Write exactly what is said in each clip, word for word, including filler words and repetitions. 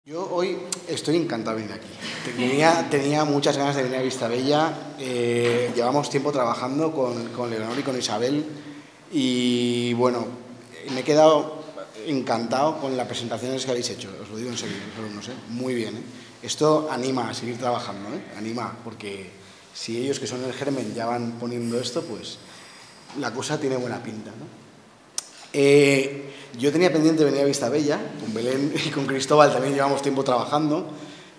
Yo hoy estoy encantado de venir aquí. Tenía, tenía muchas ganas de venir a Vistabella. Eh, llevamos tiempo trabajando con, con Leonor y con Isabel y bueno, me he quedado encantado con las presentaciones que habéis hecho. Os lo digo en serio, no sé, muy bien. ¿eh? Esto anima a seguir trabajando, ¿eh? anima, porque si ellos que son el germen ya van poniendo esto, pues la cosa tiene buena pinta, ¿no? Eh, yo tenía pendiente venir a Vistabella, con Belén y con Cristóbal también llevamos tiempo trabajando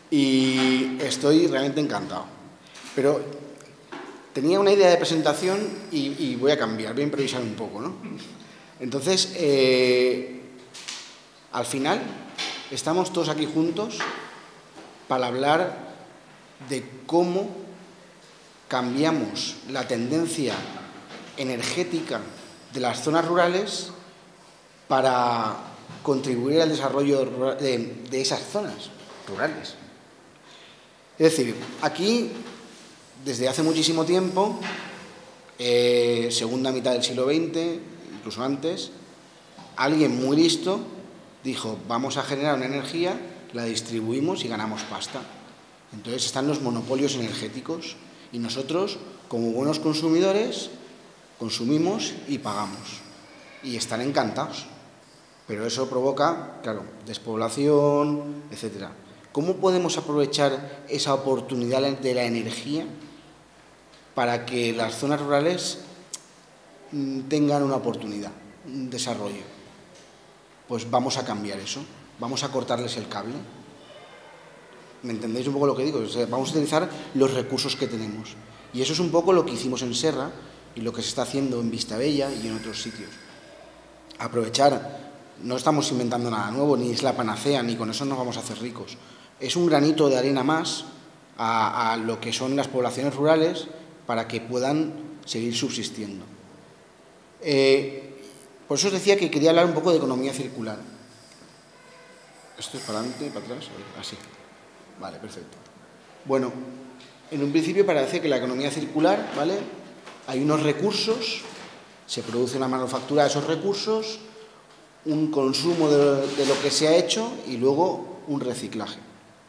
y estoy realmente encantado. Pero tenía una idea de presentación y, y voy a cambiar, voy a improvisar un poco, ¿no? Entonces, eh, al final, estamos todos aquí juntos para hablar de cómo cambiamos la tendencia energética de las zonas rurales para contribuir al desarrollo de, de esas zonas rurales. Es decir, aquí, desde hace muchísimo tiempo, eh, segunda mitad del siglo veinte, incluso antes, alguien muy listo dijo, vamos a generar una energía, la distribuimos y ganamos pasta. Entonces están los monopolios energéticos y nosotros, como buenos consumidores, consumimos y pagamos. Y están encantados. Pero eso provoca, claro, despoblación, etcétera. ¿Cómo podemos aprovechar esa oportunidad de la energía para que las zonas rurales tengan una oportunidad, un desarrollo? Pues vamos a cambiar eso, vamos a cortarles el cable. ¿Me entendéis un poco lo que digo? O sea, vamos a utilizar los recursos que tenemos. Y eso es un poco lo que hicimos en Serra y lo que se está haciendo en Vistabella y en otros sitios. Aprovechar. No estamos inventando nada nuevo, ni es la panacea, ni con eso nos vamos a hacer ricos. Es un granito de arena más a, a lo que son las poblaciones rurales para que puedan seguir subsistiendo. Eh, por eso os decía que quería hablar un poco de economía circular. ¿Esto es para adelante, para atrás? Así. Vale, perfecto. Bueno, en un principio parece que la economía circular, ¿vale? Hay unos recursos, se produce una manufactura de esos recursos, un consumo de, de lo que se ha hecho y luego un reciclaje.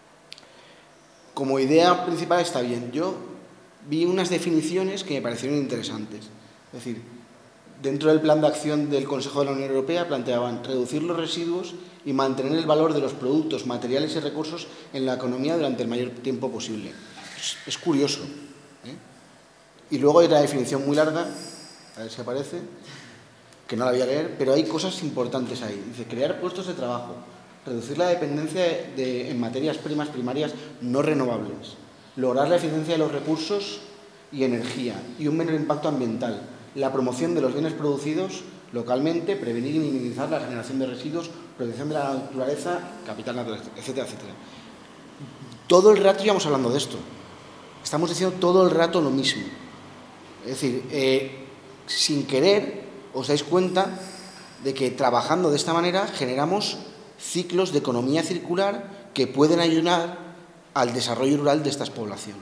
Como idea principal está bien. Yo vi unas definiciones que me parecieron interesantes. Es decir, dentro del plan de acción del Consejo de la Unión Europea planteaban reducir los residuos y mantener el valor de los productos, materiales y recursos en la economía durante el mayor tiempo posible. Es, es curioso. ¿eh? Y luego hay una definición muy larga, a ver si aparece, que no la voy a leer, pero hay cosas importantes ahí. Dice, crear puestos de trabajo, reducir la dependencia de, de, en materias primas primarias no renovables, lograr la eficiencia de los recursos y energía y un menor impacto ambiental, la promoción de los bienes producidos localmente, prevenir y minimizar la generación de residuos, protección de la naturaleza, capital natural, etcétera, etcétera. Todo el rato íbamos hablando de esto. Estamos diciendo todo el rato lo mismo. Es decir, eh, sin querer, os dais cuenta de que trabajando de esta manera generamos ciclos de economía circular que pueden ayudar al desarrollo rural de estas poblaciones.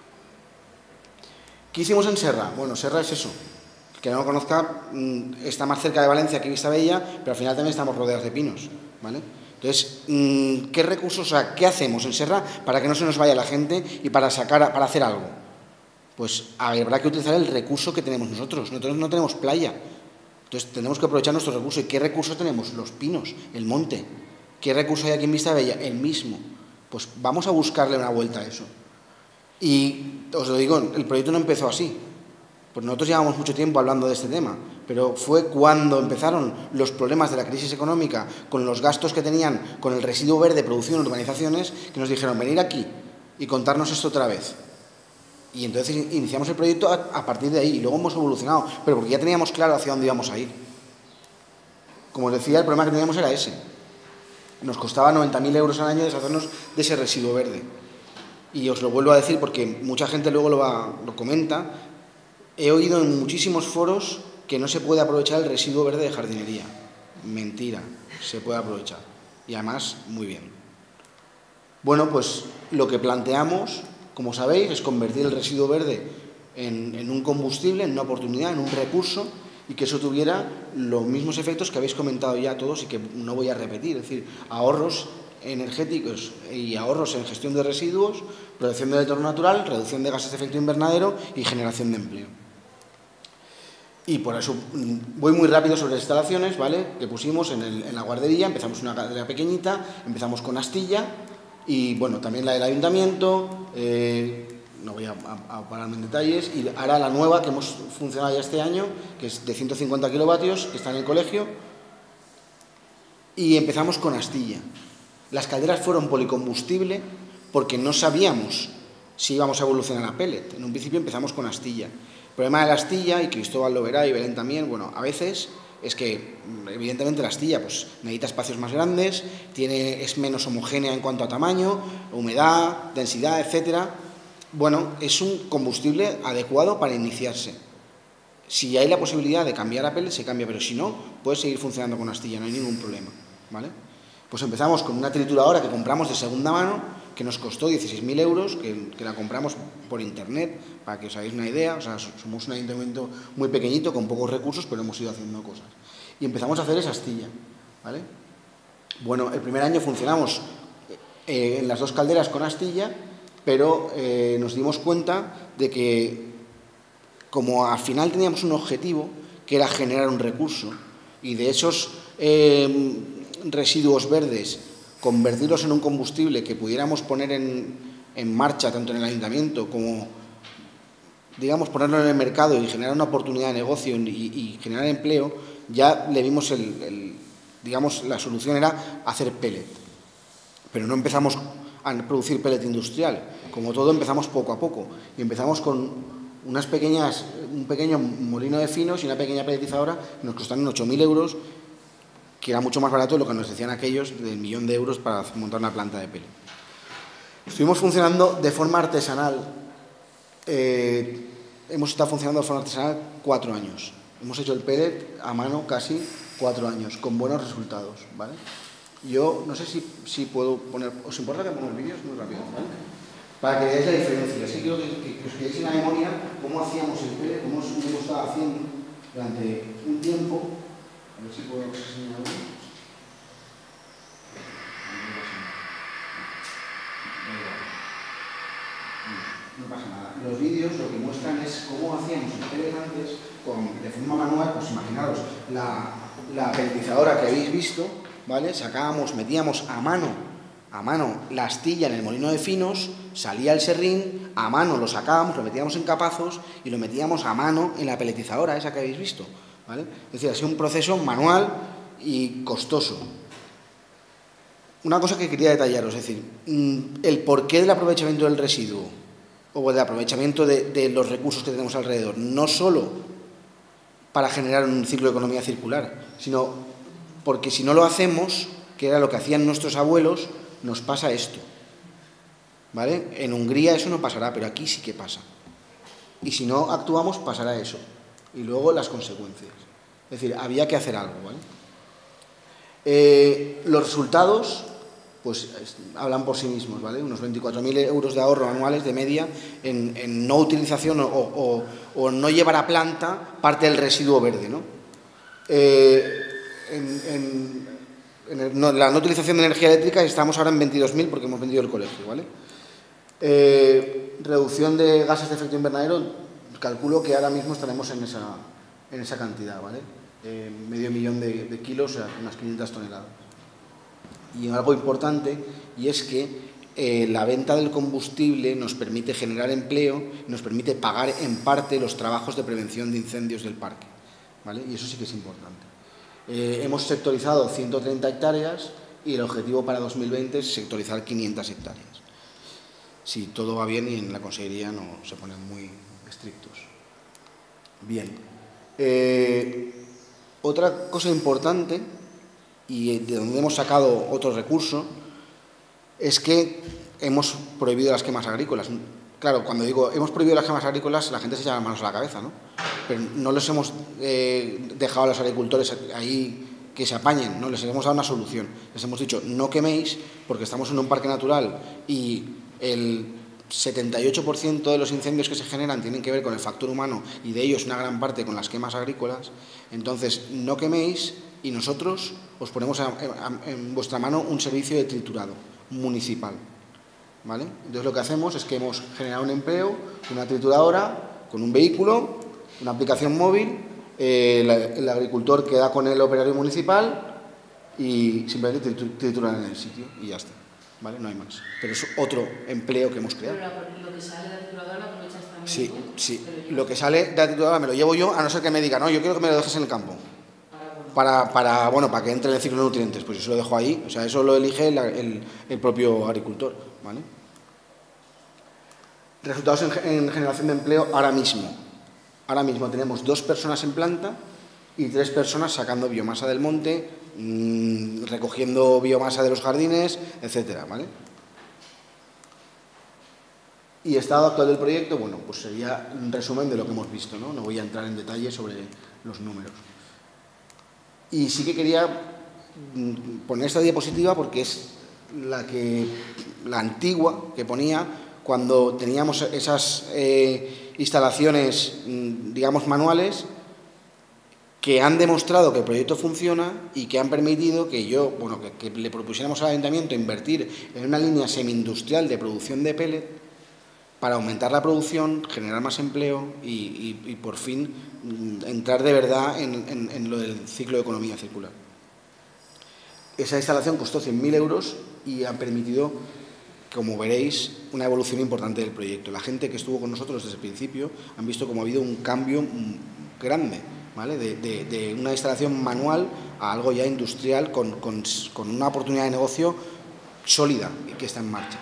¿Qué hicimos en Serra? Bueno, Serra es eso. El que no lo conozca, está más cerca de Valencia que Vistabella, pero al final también estamos rodeados de pinos, ¿vale? Entonces, ¿qué recursos, o sea, qué hacemos en Serra para que no se nos vaya la gente y para sacar, para hacer algo? Pues habrá que utilizar el recurso que tenemos nosotros. Nosotros no tenemos playa. Entonces, tenemos que aprovechar nuestros recursos. ¿Y qué recursos tenemos? Los pinos, el monte. ¿Qué recurso hay aquí en Vistabella? El mismo. Pues vamos a buscarle una vuelta a eso. Y os lo digo, el proyecto no empezó así. Pues nosotros llevamos mucho tiempo hablando de este tema, pero fue cuando empezaron los problemas de la crisis económica, con los gastos que tenían con el residuo verde producido en urbanizaciones, que nos dijeron, venir aquí y contarnos esto otra vez. Y entonces iniciamos el proyecto a, a partir de ahí, y luego hemos evolucionado, pero porque ya teníamos claro hacia dónde íbamos a ir. Como os decía, el problema que teníamos era ese. Nos costaba noventa mil euros al año deshacernos de ese residuo verde. Y os lo vuelvo a decir porque mucha gente luego lo, va, lo comenta. He oído en muchísimos foros que no se puede aprovechar el residuo verde de jardinería. Mentira, se puede aprovechar. Y además, muy bien. Bueno, pues lo que planteamos, como sabéis, es convertir el residuo verde en, en un combustible, en una oportunidad, en un recurso, y que eso tuviera los mismos efectos que habéis comentado ya todos y que no voy a repetir, es decir, ahorros energéticos y ahorros en gestión de residuos, protección del entorno natural, reducción de gases de efecto invernadero y generación de empleo. Y por eso voy muy rápido sobre las instalaciones, ¿vale? Que pusimos en, el, en la guardería, empezamos una guardería pequeñita, empezamos con astilla y, bueno, también la del ayuntamiento, eh, no voy a, a, a pararme en detalles, y ahora la nueva que hemos funcionado ya este año, que es de ciento cincuenta kilovatios, que está en el colegio, y empezamos con astilla. Las calderas fueron policombustible porque no sabíamos si íbamos a evolucionar a pellet. En un principio empezamos con astilla. El problema de la astilla, y Cristóbal lo verá y Belén también, bueno, a veces es que, evidentemente, la astilla pues, necesita espacios más grandes, tiene, es menos homogénea en cuanto a tamaño, humedad, densidad, etcétera. Bueno, es un combustible adecuado para iniciarse. Si hay la posibilidad de cambiar a pellet, se cambia, pero si no, puede seguir funcionando con astilla, no hay ningún problema, ¿vale? Pues empezamos con una trituradora que compramos de segunda mano, que nos costó dieciséis mil euros, que, que la compramos por internet, para que os hagáis una idea. O sea, somos un ayuntamiento muy pequeñito, con pocos recursos, pero hemos ido haciendo cosas. Y empezamos a hacer esa astilla, ¿vale? Bueno, el primer año funcionamos eh, en las dos calderas con astilla, pero eh, nos dimos cuenta de que, como al final teníamos un objetivo, que era generar un recurso, y de esos eh, residuos verdes, convertirlos en un combustible que pudiéramos poner en, en marcha, tanto en el ayuntamiento como, digamos, ponerlo en el mercado y generar una oportunidad de negocio y, y generar empleo, ya le vimos el, el, digamos, la solución era hacer pellet. Pero no empezamos a producir pellet industrial. Como todo, empezamos poco a poco. Y empezamos con unas pequeñas, un pequeño molino de finos y una pequeña pelletizadora que nos costaron ocho mil euros, que era mucho más barato de lo que nos decían aquellos del millón de euros para montar una planta de pellet. Estuvimos funcionando de forma artesanal. Eh, hemos estado funcionando de forma artesanal cuatro años. Hemos hecho el pellet a mano casi cuatro años, con buenos resultados, ¿vale? Yo no sé si, si puedo poner... ¿Os importa que ponga el vídeo? Es muy rápido, ¿vale? Para que veáis la diferencia. Es que quiero que, que, que os quedéis en la memoria cómo hacíamos el pellet, cómo hemos estado haciendo durante un tiempo. A ver si puedo enseñar algo. No pasa nada. Los vídeos lo que muestran es cómo hacíamos el pellet antes, con, de forma manual. Pues imaginaros, la, la pelletizadora que habéis visto, ¿vale? Sacábamos, metíamos a mano, a mano la astilla en el molino de finos, salía el serrín, a mano lo sacábamos, lo metíamos en capazos y lo metíamos a mano en la pelletizadora, esa que habéis visto, ¿vale? Es decir, ha sido un proceso manual y costoso. Una cosa que quería detallaros, es decir, el porqué del aprovechamiento del residuo o del aprovechamiento de, de los recursos que tenemos alrededor, no solo para generar un ciclo de economía circular, sino porque si no lo hacemos, que era lo que hacían nuestros abuelos, nos pasa esto, ¿vale? En Hungría eso no pasará, pero aquí sí que pasa. Y si no actuamos, pasará eso. Y luego las consecuencias. Es decir, había que hacer algo, ¿vale? Eh, los resultados, pues, hablan por sí mismos, ¿vale? Unos veinticuatro mil euros de ahorro anuales de media en, en no utilización o, o, o no llevar a planta parte del residuo verde, ¿no? Eh, en, en, en el, no, la no utilización de energía eléctrica estamos ahora en veintidós mil porque hemos vendido el colegio, ¿vale? Eh, reducción de gases de efecto invernadero, calculo que ahora mismo estaremos en esa, en esa cantidad, ¿vale? Eh, medio millón de, de kilos, o sea, unas quinientas toneladas. Y algo importante, y es que eh, la venta del combustible nos permite generar empleo, nos permite pagar en parte los trabajos de prevención de incendios del parque, ¿vale? Y eso sí que es importante. Eh, hemos sectorizado ciento treinta hectáreas y el objetivo para dos mil veinte es sectorizar quinientas hectáreas. Si todo va bien y en la consejería no se ponen muy estrictos. Bien. Eh, otra cosa importante, y de donde hemos sacado otro recurso, es que hemos prohibido las quemas agrícolas. Claro, cuando digo hemos prohibido las quemas agrícolas, la gente se echa las manos a la cabeza, ¿no? Pero no les hemos eh, dejado a los agricultores ahí que se apañen, ¿no? Les hemos dado una solución. Les hemos dicho, no queméis, porque estamos en un parque natural y el setenta y ocho por ciento de los incendios que se generan tienen que ver con el factor humano y de ellos una gran parte con las quemas agrícolas. Entonces, no queméis, y nosotros os ponemos a, a, en vuestra mano un servicio de triturado municipal, ¿vale? Entonces lo que hacemos es que hemos generado un empleo, una trituradora con un vehículo, una aplicación móvil, eh, el, el agricultor queda con el operario municipal y simplemente trituran en el sitio y ya está, ¿vale? No hay más. Pero es otro empleo que hemos creado. Pero lo que sale de la trituradora lo aprovechas también. Sí, tú, sí. Lo que sale de la trituradora me lo llevo yo, a no ser que me diga, no, yo quiero que me lo dejes en el campo. Para, para, bueno, para que entre en el ciclo de nutrientes, pues yo lo dejo ahí, o sea, eso lo elige el, el, el propio agricultor, ¿vale? Resultados en, en generación de empleo ahora mismo. Ahora mismo tenemos dos personas en planta y tres personas sacando biomasa del monte, mmm, recogiendo biomasa de los jardines, etcétera, ¿vale? Y estado actual del proyecto, bueno, pues sería un resumen de lo que hemos visto, ¿no? No voy a entrar en detalle sobre los números. Y sí que quería poner esta diapositiva porque es la, que, la antigua que ponía cuando teníamos esas eh, instalaciones, digamos, manuales que han demostrado que el proyecto funciona y que han permitido que yo, bueno, que, que le propusiéramos al ayuntamiento invertir en una línea semi-industrial de producción de pellet para aumentar la producción, generar más empleo y, y, y por fin entrar de verdad en, en, en lo del ciclo de economía circular. Esa instalación costó cien mil euros y ha permitido, como veréis, una evolución importante del proyecto. La gente que estuvo con nosotros desde el principio han visto cómo ha habido un cambio grande, ¿vale? de, de, de una instalación manual a algo ya industrial con, con, con una oportunidad de negocio sólida y que está en marcha.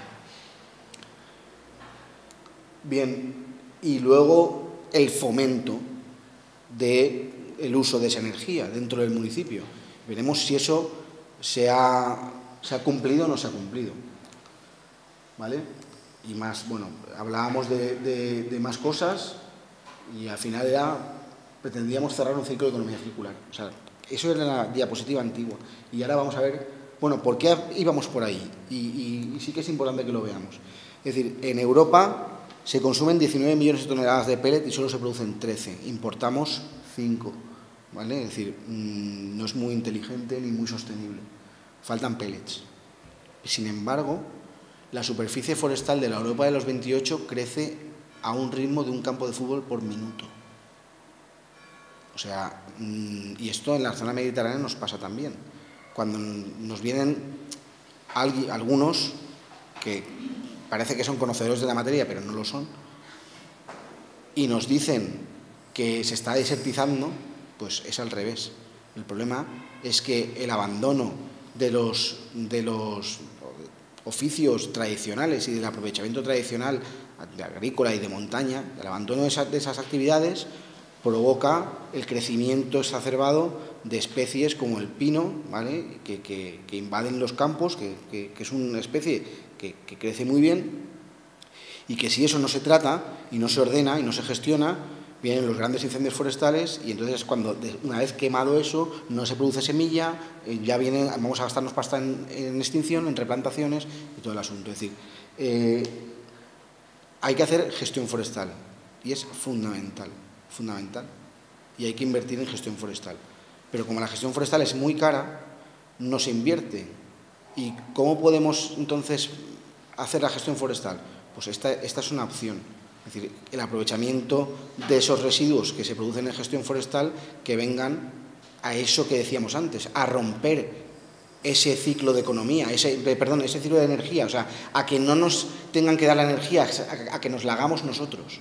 Bien, y luego el fomento del uso de esa energía dentro del municipio. Veremos si eso se ha, se ha cumplido o no se ha cumplido, ¿vale? Y más, bueno, hablábamos de, de, de más cosas y al final era, pretendíamos cerrar un ciclo de economía circular. O sea, eso era la diapositiva antigua. Y ahora vamos a ver, bueno, ¿por qué íbamos por ahí? Y, y, y sí que es importante que lo veamos. Es decir, en Europa se consumen diecinueve millones de toneladas de pellet y solo se producen trece. Importamos cinco, ¿vale? Es decir, mmm, no es muy inteligente ni muy sostenible. Faltan pellets. Sin embargo, la superficie forestal de la Europa de los veintiocho crece a un ritmo de un campo de fútbol por minuto. O sea, mmm, y esto en la zona mediterránea nos pasa también. Cuando nos vienen algunos que parece que son conocedores de la materia, pero no lo son, y nos dicen que se está desertizando, pues es al revés. El problema es que el abandono de los, de los oficios tradicionales y del aprovechamiento tradicional de agrícola y de montaña, el abandono de, esa, de esas actividades provoca el crecimiento exacerbado de especies como el pino, ¿vale? que, que, que invaden los campos, que, que, que es una especie que, que crece muy bien y que si eso no se trata y no se ordena y no se gestiona, vienen los grandes incendios forestales y entonces cuando una vez quemado eso no se produce semilla, eh, ya viene, vamos a gastarnos pasta en, en extinción, en replantaciones y todo el asunto. Es decir, eh, hay que hacer gestión forestal y es fundamental, fundamental y hay que invertir en gestión forestal. Pero como la gestión forestal es muy cara, no se invierte. ¿Y cómo podemos entonces hacer la gestión forestal? Pues esta, esta es una opción. Es decir, el aprovechamiento de esos residuos que se producen en gestión forestal que vengan a eso que decíamos antes, a romper ese ciclo de economía, ese, perdón, ese ciclo de energía, o sea, a que no nos tengan que dar la energía, a, a que nos la hagamos nosotros.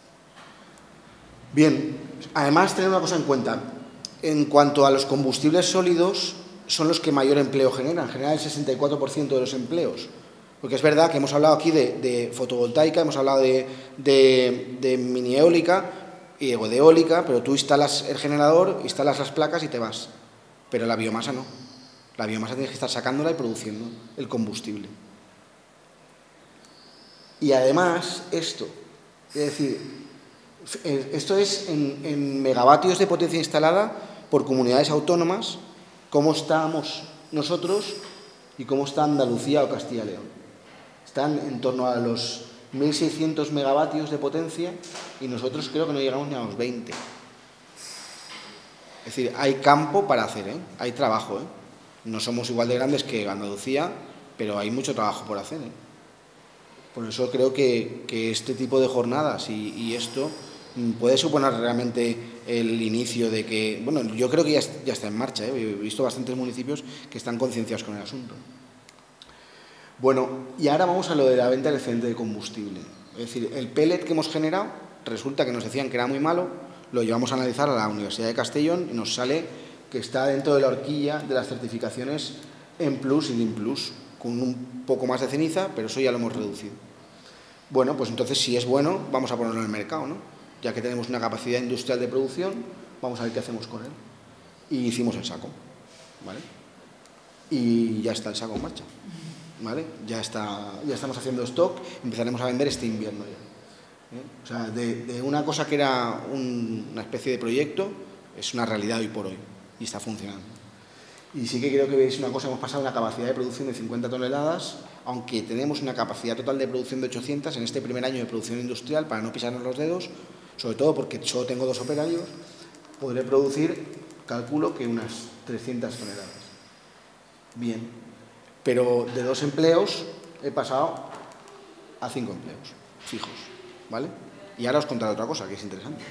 Bien, además tener una cosa en cuenta, en cuanto a los combustibles sólidos, son los que mayor empleo generan, generan el sesenta y cuatro por ciento de los empleos. Porque es verdad que hemos hablado aquí de, de fotovoltaica, hemos hablado de, de, de mini eólica y de eólica, pero tú instalas el generador, instalas las placas y te vas. Pero la biomasa no. La biomasa tienes que estar sacándola y produciendo el combustible. Y además esto, es decir, esto es en, en megavatios de potencia instalada por comunidades autónomas, cómo estamos nosotros y cómo está Andalucía o Castilla y León. Están en torno a los mil seiscientos megavatios de potencia y nosotros creo que no llegamos ni a los veinte. Es decir, hay campo para hacer, ¿eh? Hay trabajo, ¿eh? No somos igual de grandes que Andalucía, pero hay mucho trabajo por hacer, ¿eh? Por eso creo que, que este tipo de jornadas y, y esto puede suponer realmente el inicio de que, bueno, yo creo que ya, ya está en marcha, ¿eh? He visto bastantes municipios que están concienciados con el asunto. Bueno, y ahora vamos a lo de la venta del excedente de combustible. Es decir, el pellet que hemos generado, resulta que nos decían que era muy malo, lo llevamos a analizar a la Universidad de Castellón y nos sale que está dentro de la horquilla de las certificaciones en plus y din plus, con un poco más de ceniza, pero eso ya lo hemos reducido. Bueno, pues entonces si es bueno, vamos a ponerlo en el mercado, ¿no? Ya que tenemos una capacidad industrial de producción, vamos a ver qué hacemos con él. Y hicimos el saco, ¿vale? Y ya está el saco en marcha, ¿vale? Ya, está, ya estamos haciendo stock, empezaremos a vender este invierno ya. ¿Eh? O sea, de, de una cosa que era un, una especie de proyecto, es una realidad hoy por hoy y está funcionando. Y sí que creo que veis una cosa, hemos pasado una capacidad de producción de cincuenta toneladas, aunque tenemos una capacidad total de producción de ochocientas en este primer año de producción industrial, para no pisarnos los dedos, sobre todo porque solo tengo dos operarios, podré producir, calculo que unas trescientas toneladas. Bien, pero de dos empleos he pasado a cinco empleos fijos, ¿vale? Y ahora os contaré otra cosa que es interesante.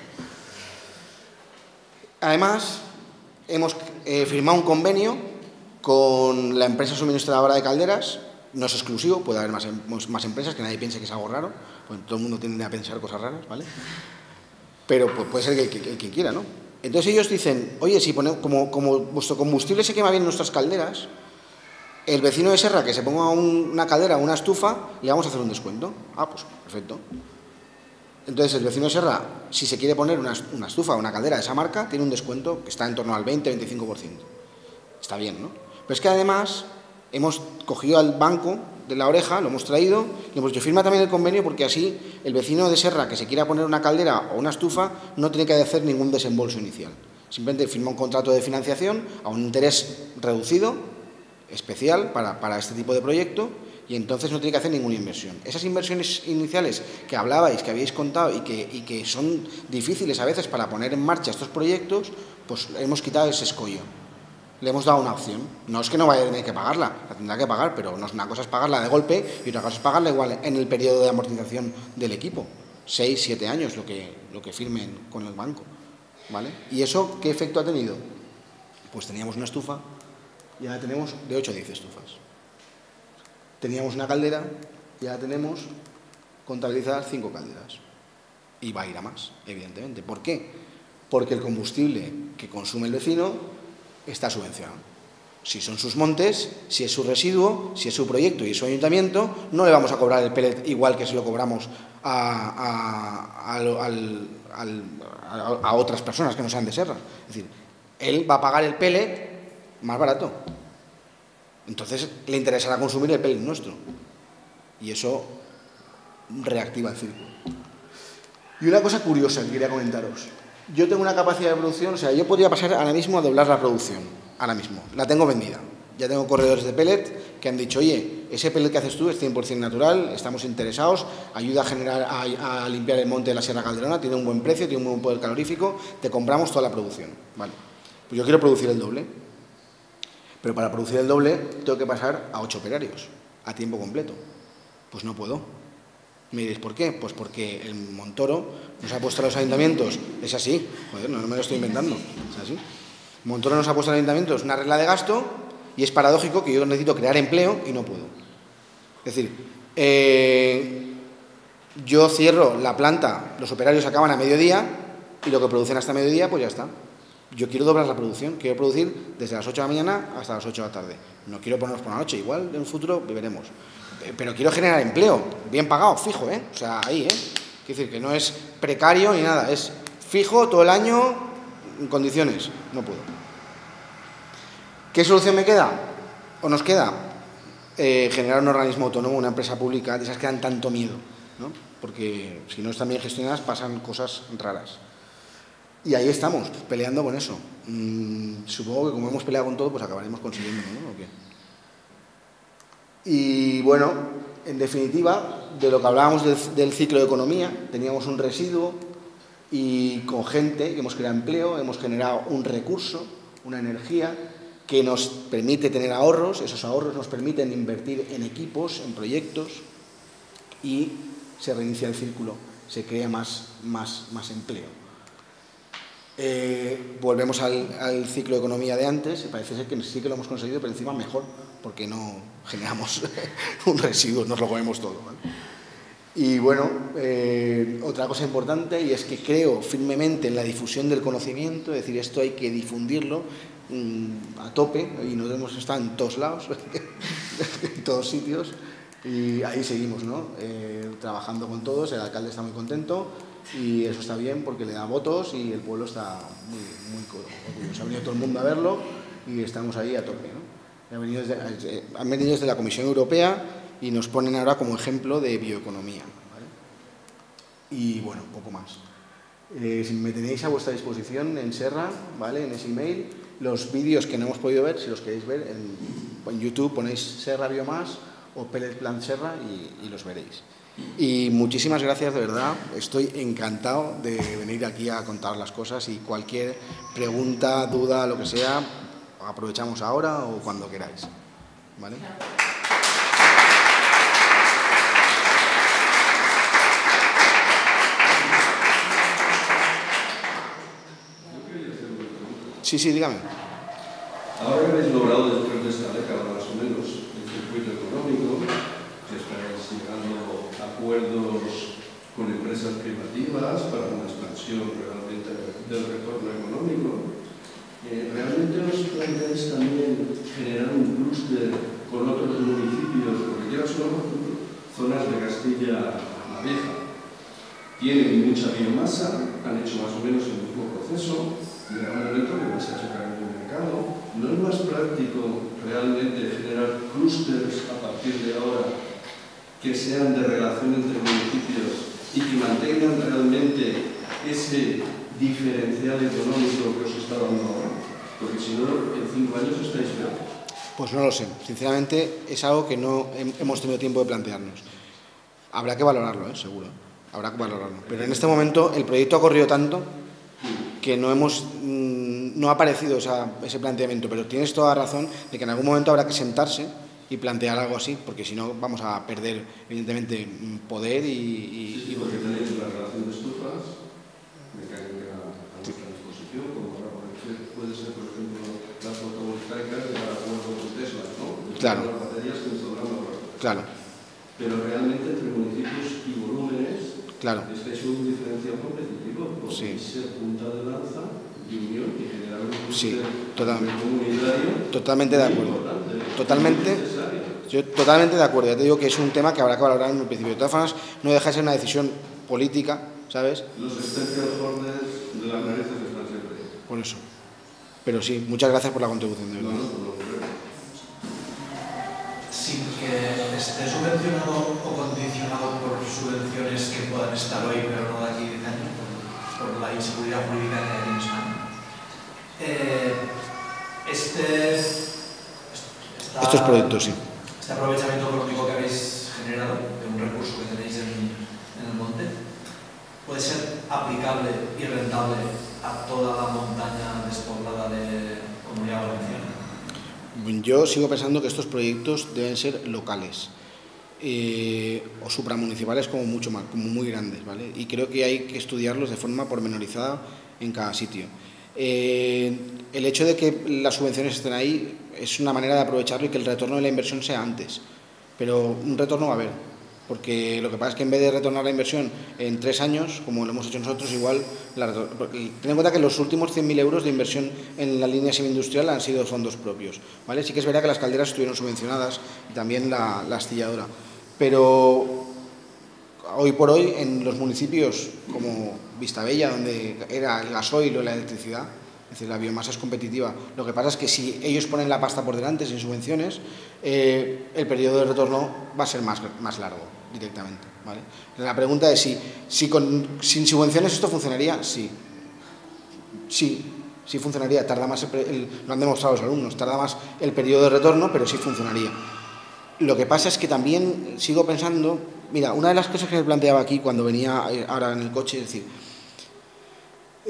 Además, hemos eh, firmado un convenio con la empresa suministradora de calderas. No es exclusivo, puede haber más, más empresas, que nadie piense que es algo raro, pues todo el mundo tiende a pensar cosas raras, ¿vale? Pero pues, puede ser el que, el que quiera, ¿no? Entonces ellos dicen, oye, si ponemos, como, como vuestro combustible se quema bien en nuestras calderas, el vecino de Serra que se ponga un, una caldera o una estufa, le vamos a hacer un descuento. Ah, pues perfecto. Entonces el vecino de Serra, si se quiere poner una, una estufa o una caldera de esa marca, tiene un descuento que está en torno al veinte a veinticinco por ciento. Está bien, ¿no? Pero es que además hemos cogido al banco de la oreja, lo hemos traído, y hemos dicho, firma también el convenio porque así el vecino de Serra que se quiera poner una caldera o una estufa no tiene que hacer ningún desembolso inicial. Simplemente firma un contrato de financiación a un interés reducido, especial para, para este tipo de proyecto, y entonces no tiene que hacer ninguna inversión. Esas inversiones iniciales que hablabais, que habéis contado y que, y que son difíciles a veces para poner en marcha estos proyectos, pues hemos quitado ese escollo. Le hemos dado una opción. No es que no vaya a tener que pagarla, la tendrá que pagar, pero no, una cosa es pagarla de golpe y otra cosa es pagarla igual en el periodo de amortización del equipo. Seis, siete años lo que, lo que firmen con el banco, ¿vale? ¿Y eso qué efecto ha tenido? Pues teníamos una estufa y ahora tenemos de ocho a diez estufas. Teníamos una caldera y ahora tenemos contabilizadas cinco calderas. Y va a ir a más, evidentemente. ¿Por qué? Porque el combustible que consume el vecino está subvencionado. Si son sus montes, si es su residuo, si es su proyecto y es su ayuntamiento, no le vamos a cobrar el pellet igual que se lo cobramos a, a, a, al, al, a, a otras personas que no sean de Serra. Es decir, él va a pagar el pellet más barato. Entonces le interesará consumir el pellet nuestro. Y eso reactiva el círculo. Y una cosa curiosa que quería comentaros. Yo tengo una capacidad de producción, o sea, yo podría pasar ahora mismo a doblar la producción. Ahora mismo. La tengo vendida. Ya tengo corredores de pellet que han dicho, oye, ese pellet que haces tú es cien por cien natural, estamos interesados, ayuda a, generar, a, a limpiar el monte de la Sierra Calderona, tiene un buen precio, tiene un buen poder calorífico, te compramos toda la producción. Vale. Pues yo quiero producir el doble. Pero para producir el doble tengo que pasar a ocho operarios, a tiempo completo. Pues no puedo. Me diréis, ¿por qué? Pues porque el Montoro nos ha puesto a los ayuntamientos, es así, joder, no, no me lo estoy inventando, es así. Montoro nos ha puesto a los ayuntamientos una regla de gasto y es paradójico que yo necesito crear empleo y no puedo. Es decir, eh, yo cierro la planta, los operarios acaban a mediodía y lo que producen hasta mediodía, pues ya está. Yo quiero doblar la producción, quiero producir desde las ocho de la mañana hasta las ocho de la tarde. No quiero ponernos por la noche, igual en un futuro veremos. Pero quiero generar empleo, bien pagado, fijo, ¿eh? O sea, ahí, ¿eh? Quiero decir que no es precario ni nada, es fijo todo el año en condiciones. No puedo. ¿Qué solución me queda? ¿O nos queda? Eh, generar un organismo autónomo, una empresa pública, de esas que dan tanto miedo, ¿no? Porque si no están bien gestionadas pasan cosas raras. Y ahí estamos, peleando con eso. Mm, supongo que como hemos peleado con todo, pues acabaremos consiguiendo, ¿no? ¿O qué? Y bueno, en definitiva, de lo que hablábamos del, del ciclo de economía, teníamos un residuo y con gente, hemos creado empleo, hemos generado un recurso, una energía que nos permite tener ahorros, esos ahorros nos permiten invertir en equipos, en proyectos y se reinicia el círculo, se crea más, más, más empleo. Eh, volvemos al, al ciclo de economía de antes, parece ser que sí que lo hemos conseguido, pero encima mejor, porque no generamos un residuo, nos lo comemos todo, ¿vale? Y bueno, eh, otra cosa importante, y es que creo firmemente en la difusión del conocimiento, es decir, esto hay que difundirlo mmm, a tope, y nos hemos estado en todos lados, en todos sitios, y ahí seguimos, ¿no? Eh, trabajando con todos, el alcalde está muy contento, y eso está bien porque le da votos y el pueblo está muy, muy orgulloso. Ha venido todo el mundo a verlo y estamos ahí a tope, ¿no? Han venido desde, han venido desde la Comisión Europea y nos ponen ahora como ejemplo de bioeconomía, ¿vale? Y bueno, poco más. Eh, si me tenéis a vuestra disposición en Serra, ¿vale? En ese email, los vídeos que no hemos podido ver, si los queréis ver, en, en YouTube ponéis Serra Biomás o Pellet Plant Serra y, y los veréis. Y muchísimas gracias, de verdad, estoy encantado de venir aquí a contar las cosas y cualquier pregunta, duda, lo que sea, aprovechamos ahora o cuando queráis, ¿vale? Sí, sí, dígame. Ahora que habéis logrado después de esta década más o menos el circuito económico, que estáis llegando a acuerdos con empresas privativas para una expansión realmente del retorno económico, eh, ¿realmente os planteáis también generar un clúster con otros municipios? Porque quieras o no, por ejemplo, zonas de Castilla la Vieja tienen mucha biomasa, han hecho más o menos el mismo proceso, y en algún momento que vais a chocar en el mercado. ¿No es más práctico realmente generar clústeres a partir de ahora que sean de relación entre municipios y que mantengan realmente ese diferencial económico que os está dando ahora? Porque si no, en cinco años estáis peor. Pues no lo sé. Sinceramente, es algo que no hemos tenido tiempo de plantearnos. Habrá que valorarlo, ¿eh? Seguro. Habrá que valorarlo. Pero en este momento el proyecto ha corrido tanto que no hemos no ha aparecido esa, ese planteamiento, pero tienes toda razón de que en algún momento habrá que sentarse y plantear algo así, porque si no vamos a perder evidentemente poder y... y sí, sí, porque tenéis la relación de estufas mecánica a vuestra disposición, como ahora puede ser, por ejemplo, las fotovoltaicas de acuerdo con Tesla, ¿no? Claro. Las baterías que sobrando ahora. Claro. Pero realmente entre municipios y volúmenes, claro, estáis en un diferencial competitivo, porque sí, ser punta de lanza y unión y generar un sí, totalmente, comunitario totalmente de acuerdo. Totalmente, yo totalmente de acuerdo. Ya te digo que es un tema que habrá que valorar en el principio. De todas formas, no deja de ser una decisión política, ¿sabes? Los extensos bordes de las narices están siempre ahí. Por eso. Pero sí, muchas gracias por la contribución, de verdad. No, no, no, no. Sin que esté subvencionado o condicionado por subvenciones que puedan estar hoy, pero no de aquí de años, por, por la inseguridad jurídica que hay en España. Eh, este, esta, Estos proyectos, sí. Este aprovechamiento económico que habéis generado de un recurso que tenéis en, en el monte, ¿puede ser aplicable y rentable a toda la montaña despoblada de Comunidad Valenciana? Yo sigo pensando que estos proyectos deben ser locales eh, o supramunicipales como mucho más, como muy grandes, ¿vale? Y creo que hay que estudiarlos de forma pormenorizada en cada sitio. Eh, el hecho de que las subvenciones estén ahí es una manera de aprovecharlo y que el retorno de la inversión sea antes, pero un retorno va a haber. Porque lo que pasa es que en vez de retornar la inversión en tres años, como lo hemos hecho nosotros, igual, la, ten en cuenta que los últimos cien mil euros de inversión en la línea semi-industrial han sido fondos propios, ¿vale? Sí que es verdad que las calderas estuvieron subvencionadas y también la, la astilladora, pero hoy por hoy en los municipios como Vistabella, donde era el gasoil o la electricidad, es decir, la biomasa es competitiva. Lo que pasa es que si ellos ponen la pasta por delante sin subvenciones, eh, el periodo de retorno va a ser más, más largo directamente, ¿vale? La pregunta es si, si con, sin subvenciones esto funcionaría. Sí, sí, sí funcionaría. Tarda más el, el, lo han demostrado los alumnos, tarda más el periodo de retorno, pero sí funcionaría. Lo que pasa es que también sigo pensando, mira, una de las cosas que me planteaba aquí cuando venía ahora en el coche, es decir,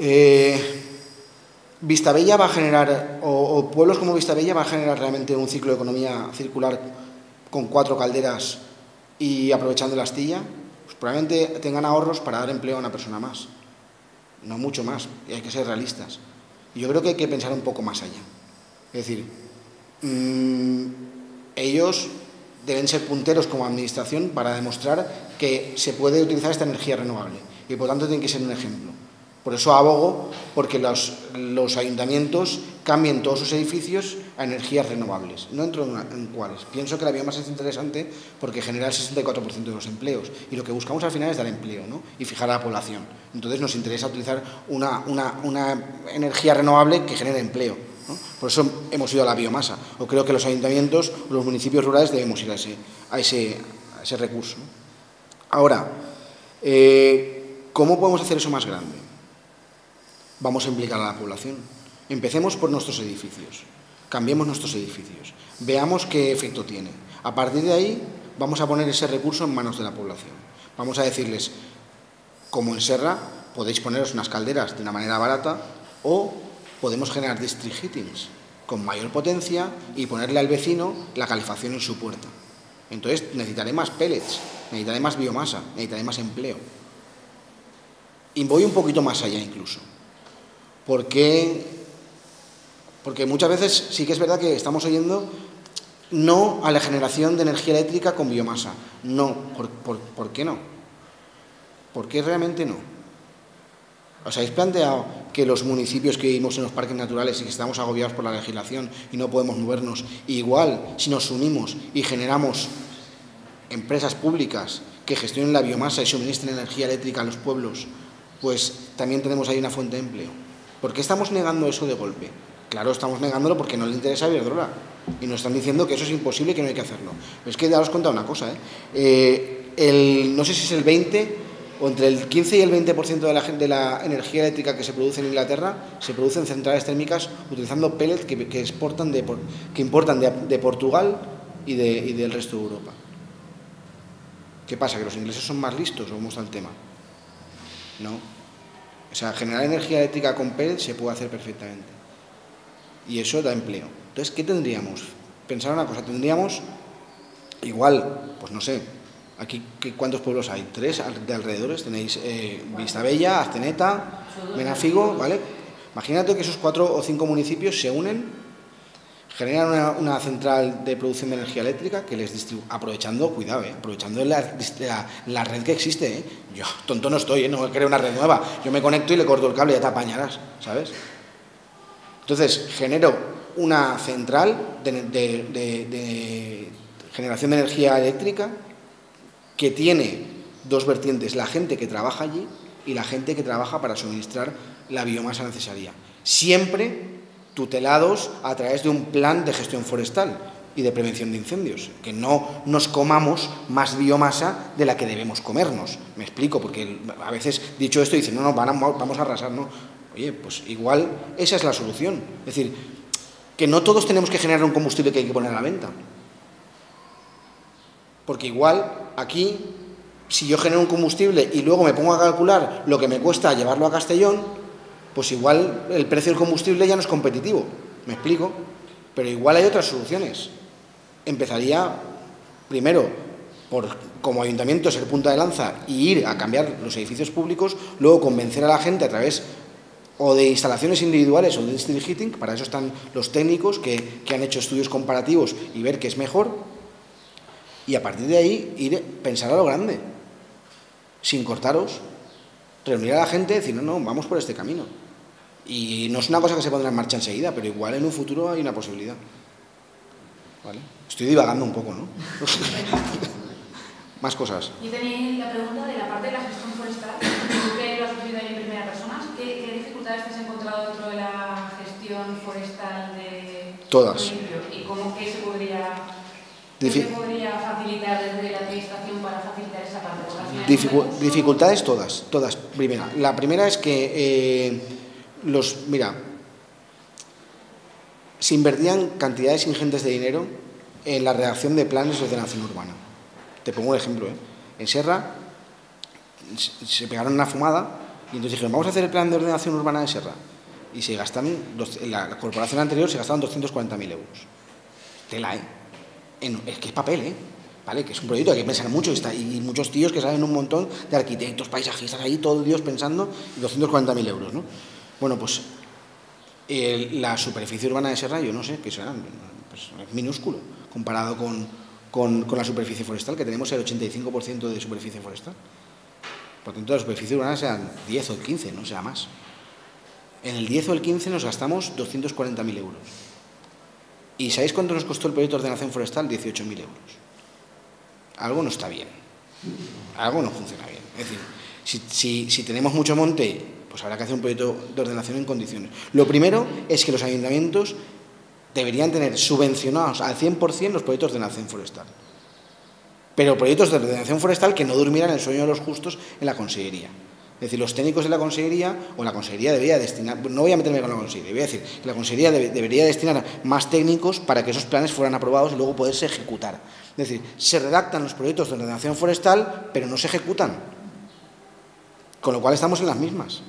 Eh, Vistabella va a generar, o, o pueblos como Vistabella va a generar realmente un ciclo de economía circular con cuatro calderas y aprovechando la astilla, pues probablemente tengan ahorros para dar empleo a una persona más, no mucho más, y hay que ser realistas. Y yo creo que hay que pensar un poco más allá. Es decir, mmm, ellos deben ser punteros como administración para demostrar que se puede utilizar esta energía renovable y por tanto tienen que ser un ejemplo. Por eso abogo porque los, los ayuntamientos cambien todos sus edificios a energías renovables. No entro en, en cuáles. Pienso que la biomasa es interesante porque genera el sesenta y cuatro por ciento de los empleos y lo que buscamos al final es dar empleo, ¿no? Y fijar a la población. Entonces nos interesa utilizar una, una, una energía renovable que genere empleo, ¿no? Por eso hemos ido a la biomasa. O creo que los ayuntamientos o los municipios rurales debemos ir a ese, a ese, a ese recurso. Ahora, eh, ¿cómo podemos hacer eso más grande? Vamos a implicar a la población. Empecemos por nuestros edificios. Cambiemos nuestros edificios. Veamos qué efecto tiene. A partir de ahí vamos a poner ese recurso en manos de la población. Vamos a decirles, como en Serra, podéis poneros unas calderas de una manera barata o podemos generar district heatings con mayor potencia y ponerle al vecino la calefacción en su puerta. Entonces necesitaré más pellets, necesitaré más biomasa, necesitaré más empleo. Y voy un poquito más allá incluso. Porque, porque muchas veces sí que es verdad que estamos oyendo no a la generación de energía eléctrica con biomasa. No, ¿por, por, ¿por qué no? ¿Por qué realmente no? ¿Os habéis planteado que los municipios que vivimos en los parques naturales y que estamos agobiados por la legislación y no podemos movernos, igual si nos unimos y generamos empresas públicas que gestionen la biomasa y suministren energía eléctrica a los pueblos, pues también tenemos ahí una fuente de empleo? ¿Por qué estamos negando eso de golpe? Claro, estamos negándolo porque no le interesa a Iberdrola y nos están diciendo que eso es imposible y que no hay que hacerlo. Pero es que ya os he contado una cosa, ¿eh? Eh, el, no sé si es el veinte o entre el quince y el veinte por ciento de la, de la energía eléctrica que se produce en Inglaterra se produce en centrales térmicas utilizando pellets que, que, exportan de, que importan de, de Portugal y, de, y del resto de Europa. ¿Qué pasa? ¿Que los ingleses son más listos o cómo está el tema? No. O sea, generar energía eléctrica con pellets se puede hacer perfectamente. Y eso da empleo. Entonces, ¿qué tendríamos? Pensar una cosa, tendríamos igual, pues no sé, aquí ¿cuántos pueblos hay? Tres de alrededores, tenéis eh, Vistabella, Azteneta, Benafigo, ¿vale? Imagínate que esos cuatro o cinco municipios se unen, generan una, una central de producción de energía eléctrica que les distribuye, aprovechando, cuidado, eh, aprovechando la, la, la red que existe, eh. Yo tonto no estoy, eh, no creo una red nueva, yo me conecto y le corto el cable y ya te apañarás, ¿sabes? Entonces, genero una central de, de, de, de generación de energía eléctrica que tiene dos vertientes, la gente que trabaja allí y la gente que trabaja para suministrar la biomasa necesaria. Siempre tutelados a través de un plan de gestión forestal y de prevención de incendios, que no nos comamos más biomasa de la que debemos comernos. Me explico, porque a veces dicho esto dicen, no, no, vamos a arrasar, no. Oye, pues igual esa es la solución. Es decir, que no todos tenemos que generar un combustible que hay que poner a la venta. Porque igual aquí, si yo genero un combustible y luego me pongo a calcular lo que me cuesta llevarlo a Castellón, pues igual el precio del combustible ya no es competitivo, ¿me explico? Pero igual hay otras soluciones. Empezaría, primero, por como ayuntamiento ser punta de lanza y ir a cambiar los edificios públicos, luego convencer a la gente a través o de instalaciones individuales o de district heating, para eso están los técnicos que, que han hecho estudios comparativos y ver qué es mejor, y a partir de ahí ir pensar a lo grande, sin cortaros, reunir a la gente y decir, no, no, vamos por este camino. Y no es una cosa que se pondrá en marcha enseguida, pero igual en un futuro hay una posibilidad. ¿Vale? Estoy divagando un poco, ¿no? Más cosas. Yo tenía la pregunta de la parte de la gestión forestal. Tú que lo has vivido ahí en primera persona, ¿qué, qué dificultades te has encontrado dentro de la gestión forestal de Todas. ¿Y cómo que se podría, qué Difi se podría facilitar desde la administración para facilitar esa parte? Dificu dificultades todas, todas. Primera, la primera es que eh, los, mira, se invertían cantidades ingentes de dinero en la redacción de planes de ordenación urbana. Te pongo un ejemplo, ¿eh? En Serra se pegaron una fumada Y entonces dijeron, vamos a hacer el plan de ordenación urbana de Serra. Y se gastan, en la corporación anterior se gastaban doscientos cuarenta mil euros. Tela, ¿eh? En, es que es papel, ¿eh? ¿Vale? Que es un proyecto que hay que pensar mucho y, está, y muchos tíos que saben un montón de arquitectos, paisajistas, ahí todo Dios pensando, y doscientos cuarenta mil euros, ¿no? Bueno, pues el, la superficie urbana de Serra, yo no sé, ¿qué será? Pues es minúsculo comparado con, con, con la superficie forestal, que tenemos el ochenta y cinco por ciento de superficie forestal. Por tanto, la superficie urbana sean diez o quince, no sea más. En el diez o el quince nos gastamos doscientos cuarenta mil euros. ¿Y sabéis cuánto nos costó el proyecto de ordenación forestal? dieciocho mil euros. Algo no está bien. Algo no funciona bien. Es decir, si, si, si tenemos mucho monte, pues habrá que hacer un proyecto de ordenación en condiciones. Lo primero es que los ayuntamientos deberían tener subvencionados al cien por cien los proyectos de ordenación forestal. Pero proyectos de ordenación forestal que no durmieran el sueño de los justos en la consellería. Es decir, los técnicos de la consellería, o la consellería debería destinar, no voy a meterme con la consellería, voy a decir que la consellería debe, debería destinar más técnicos para que esos planes fueran aprobados y luego poderse ejecutar. Es decir, se redactan los proyectos de ordenación forestal, pero no se ejecutan. Con lo cual estamos en las mismas.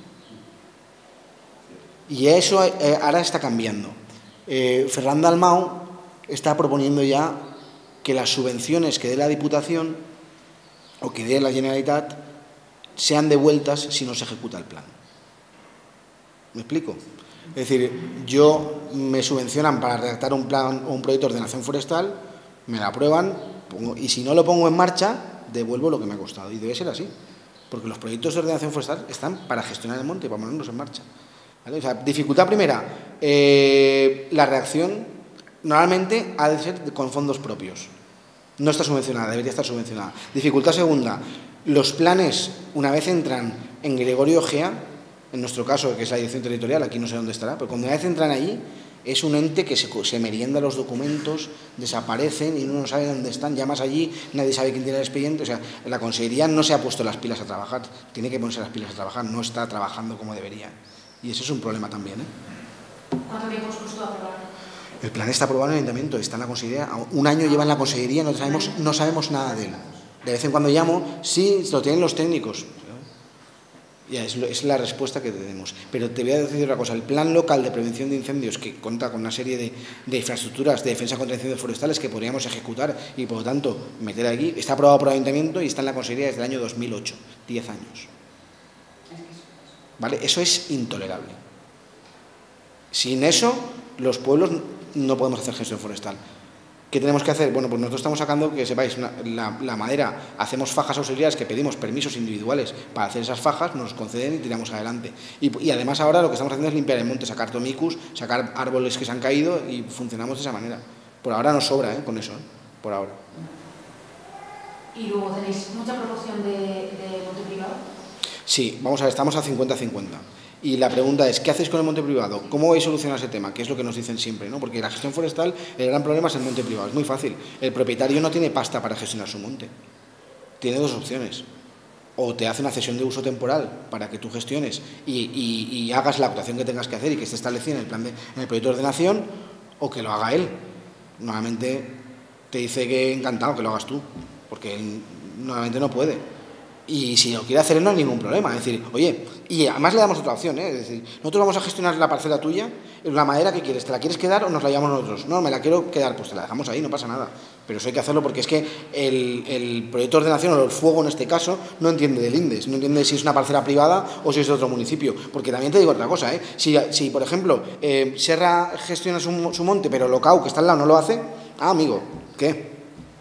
Y eso eh, ahora está cambiando. Eh, Ferran Dalmau está proponiendo ya que las subvenciones que dé la Diputación o que dé la Generalitat sean devueltas si no se ejecuta el plan. ¿Me explico? Es decir, yo me subvencionan para redactar un plan o un proyecto de ordenación forestal, me la aprueban, pongo, y si no lo pongo en marcha, devuelvo lo que me ha costado. Y debe ser así, porque los proyectos de ordenación forestal están para gestionar el monte, para ponerlos en marcha. ¿Vale? O sea, dificultad primera, eh, la reacción normalmente ha de ser con fondos propios. No está subvencionada, debería estar subvencionada. Dificultad segunda, los planes, una vez entran en Gregorio Gea, en nuestro caso, que es la dirección territorial, aquí no sé dónde estará, pero cuando una vez entran allí, es un ente que se, se merienda los documentos, desaparecen y uno no sabe dónde están, llamas allí, nadie sabe quién tiene el expediente. O sea, la consellería no se ha puesto las pilas a trabajar, tiene que ponerse las pilas a trabajar, no está trabajando como debería. Y eso es un problema también, ¿eh? ¿Cuánto tiempo os costó aprobar? El plan está aprobado en el ayuntamiento, está en la consellería, un año lleva en la consellería, no sabemos, no sabemos nada de él. De vez en cuando llamo, sí, lo tienen los técnicos. Ya, es, es la respuesta que tenemos. Pero te voy a decir otra cosa, el plan local de prevención de incendios, que cuenta con una serie de, de infraestructuras de defensa contra incendios forestales que podríamos ejecutar y por lo tanto meter aquí, está aprobado por el ayuntamiento y está en la consellería desde el año dos mil ocho, diez años. ¿Vale? Eso es intolerable. Sin eso, los pueblos no podemos hacer gestión forestal. ¿Qué tenemos que hacer? Bueno, pues nosotros estamos sacando, que sepáis, una, la, la madera, hacemos fajas auxiliares que pedimos permisos individuales para hacer esas fajas, nos conceden y tiramos adelante. Y, y además ahora lo que estamos haciendo es limpiar el monte, sacar tomicus, sacar árboles que se han caído y funcionamos de esa manera. Por ahora nos sobra, ¿eh? Con eso, ¿eh? Por ahora. ¿Y luego tenéis mucha proporción de, de monte privado? Sí, vamos a ver, estamos a cincuenta cincuenta. Y la pregunta es, ¿qué hacéis con el monte privado? ¿Cómo vais a solucionar ese tema? Que es lo que nos dicen siempre, ¿no? Porque la gestión forestal, el gran problema es el monte privado. Es muy fácil. El propietario no tiene pasta para gestionar su monte. Tiene dos opciones. O te hace una cesión de uso temporal para que tú gestiones y, y, y hagas la actuación que tengas que hacer y que esté establecida en el, plan de, en el proyecto de ordenación, o que lo haga él. Normalmente te dice que encantado que lo hagas tú, porque él normalmente no puede. Y si lo quiere hacer no hay ningún problema. Es decir, oye, y además le damos otra opción, ¿eh? Es decir, nosotros vamos a gestionar la parcela tuya, la madera que quieres, ¿te la quieres quedar o nos la llevamos nosotros? No, me la quiero quedar, pues te la dejamos ahí, no pasa nada. Pero eso hay que hacerlo porque es que el, el proyecto de ordenación, o el fuego en este caso, no entiende del INDES, no entiende si es una parcela privada o si es de otro municipio. Porque también te digo otra cosa, ¿eh? Si, si por ejemplo, eh, Serra gestiona su, su monte, pero Locau, que está al lado, no lo hace, ah, amigo, ¿qué?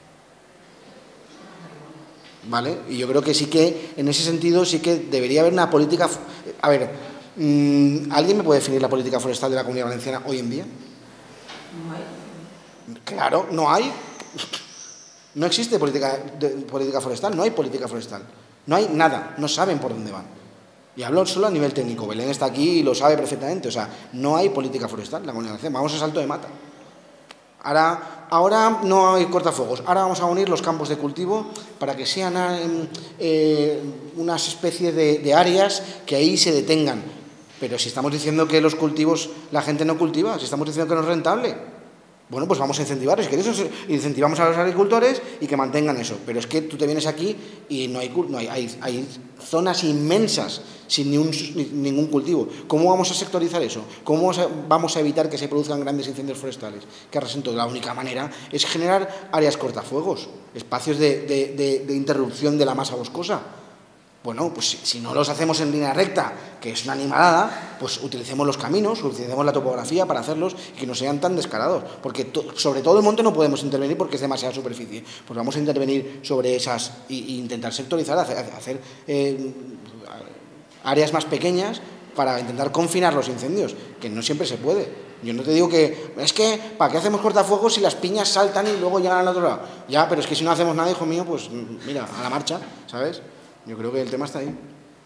¿Vale? Y yo creo que sí que, en ese sentido, sí que debería haber una política... A ver, ¿alguien me puede definir la política forestal de la Comunidad Valenciana hoy en día? No hay. Claro, no hay. No existe política, de, política forestal, no hay política forestal. No hay nada, no saben por dónde van. Y hablo solo a nivel técnico, Belén está aquí y lo sabe perfectamente. O sea, no hay política forestal en la Comunidad Valenciana, vamos a salto de mata. Ahora, ahora no hay cortafuegos, ahora vamos a unir los campos de cultivo para que sean eh, unas especies de, de áreas que ahí se detengan. Pero si estamos diciendo que los cultivos la gente no cultiva, si estamos diciendo que no es rentable, Bueno, pues vamos a incentivarlos. Si queréis, incentivamos a los agricultores y que mantengan eso. Pero es que tú te vienes aquí y no hay, no hay, hay, hay zonas inmensas sin ni un, ni, ningún cultivo. ¿Cómo vamos a sectorizar eso? ¿Cómo vamos a, vamos a evitar que se produzcan grandes incendios forestales que arrasen todo? La única manera es generar áreas cortafuegos, espacios de, de, de, de interrupción de la masa boscosa. Bueno, pues si, si no los hacemos en línea recta, que es una animalada, pues utilicemos los caminos, utilicemos la topografía para hacerlos y que no sean tan descarados. Porque to, sobre todo el monte no podemos intervenir porque es demasiada superficie. Pues vamos a intervenir sobre esas e intentar sectorizar, hacer, hacer eh, áreas más pequeñas para intentar confinar los incendios, que no siempre se puede. Yo no te digo que, es que, ¿para qué hacemos cortafuegos si las piñas saltan y luego llegan al otro lado? Ya, pero es que si no hacemos nada, hijo mío, pues mira, a la marcha, ¿sabes? Yo creo que el tema está ahí.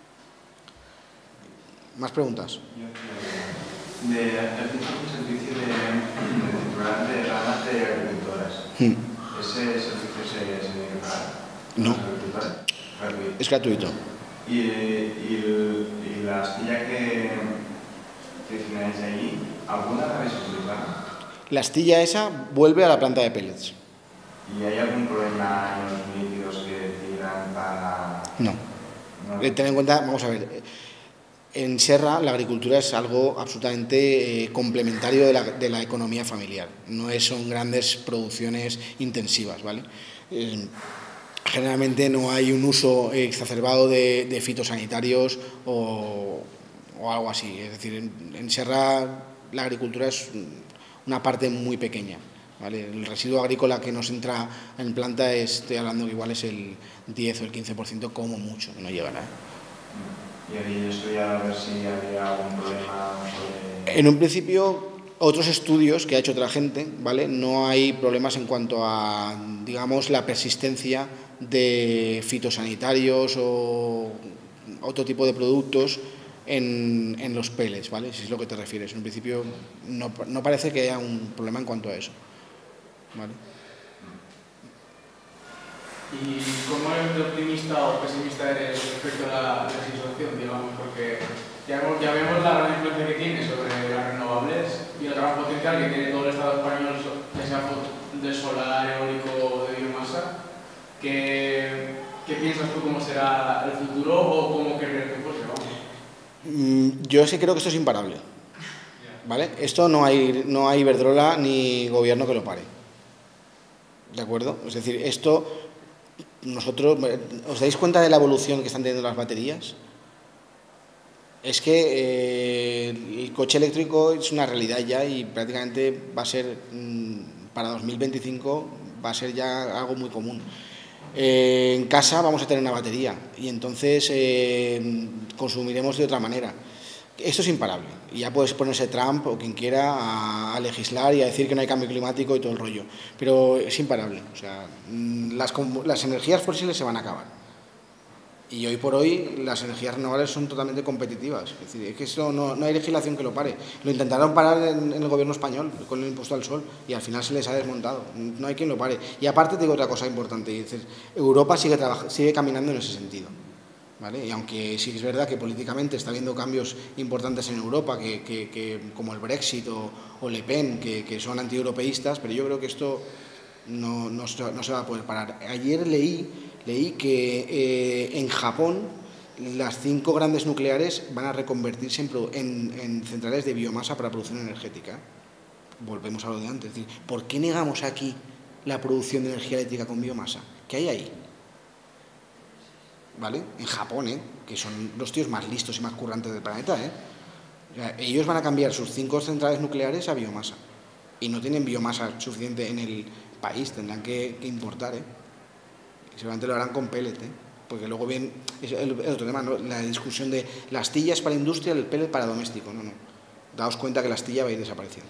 ¿Más preguntas? De, has dicho un servicio de, de titular de ramas de agricultoras. Hmm. ¿Ese servicio se, se tiene que pagar? No. ¿Gratuito? Es gratuito. ¿Y, y, el, y la astilla que, que tenéis allí, alguna la habéis utilizado? La astilla esa vuelve a la planta de pellets. ¿Y hay algún problema en los líquidos que tiran para...? No. no. Eh, ten en cuenta, vamos a ver, en Serra la agricultura es algo absolutamente eh, complementario de la, de la economía familiar. No es, son grandes producciones intensivas, ¿vale? Eh, generalmente no hay un uso exacerbado de, de fitosanitarios o, o algo así. Es decir, en, en Serra la agricultura es una parte muy pequeña. ¿Vale? El residuo agrícola que nos entra en planta, es, estoy hablando que igual es el diez o el quince por ciento como mucho, no llegará. ¿Y habéis estudiado a ver si había algún problema sobre...? En un principio, otros estudios que ha hecho otra gente, ¿vale? No hay problemas en cuanto a, digamos, la persistencia de fitosanitarios o otro tipo de productos en, en los pellets, ¿vale? Si es lo que te refieres. En un principio no, no parece que haya un problema en cuanto a eso. ¿Vale? ¿Y cómo de optimista o pesimista eres respecto a la legislación, digamos? Porque ya vemos, ya vemos la gran influencia que tiene sobre las renovables y el gran potencial que tiene todo el Estado español, ya sea de solar, eólico o de biomasa. ¿Qué, qué piensas tú cómo será el futuro o cómo crees que fuese? Mm, yo sí creo que esto es imparable. ¿Vale? Esto no hay, no hay Iberdrola ni gobierno que lo pare. ¿De acuerdo? Es decir, esto, nosotros, ¿os dais cuenta de la evolución que están teniendo las baterías? Es que eh, el coche eléctrico es una realidad ya y prácticamente va a ser, para dos mil veinticinco, va a ser ya algo muy común. Eh, en casa vamos a tener una batería y entonces eh, consumiremos de otra manera. Esto es imparable y ya puedes ponerse Trump o quien quiera a, a legislar y a decir que no hay cambio climático y todo el rollo, pero es imparable. O sea, las, las energías fósiles se van a acabar y hoy por hoy las energías renovables son totalmente competitivas. Es decir, es que eso no, no hay legislación que lo pare. Lo intentaron parar en, en el gobierno español con el impuesto al sol y al final se les ha desmontado. No hay quien lo pare. Y aparte te digo otra cosa importante, y dices, Europa sigue, sigue caminando en ese sentido. ¿Vale? Y aunque sí es verdad que políticamente está habiendo cambios importantes en Europa, que, que, que, como el Brexit o, o Le Pen, que, que son antieuropeístas, pero yo creo que esto no, no, no se va a poder parar. Ayer leí, leí que eh, en Japón las cinco grandes nucleares van a reconvertirse en, en, en centrales de biomasa para producción energética. Volvemos a lo de antes. Es decir, ¿por qué negamos aquí la producción de energía eléctrica con biomasa? ¿Qué hay ahí? ¿Vale? En Japón, ¿eh? Que son los tíos más listos y más currantes del planeta, ¿eh? O sea, ellos van a cambiar sus cinco centrales nucleares a biomasa y no tienen biomasa suficiente en el país, tendrán que, que importar, ¿eh? Y seguramente lo harán con pellet, ¿eh? Porque luego bien, es el, el otro tema, ¿no? La discusión de la astilla es para industria, el pellet para doméstico, no, no. Daos cuenta que la astilla va a ir desapareciendo.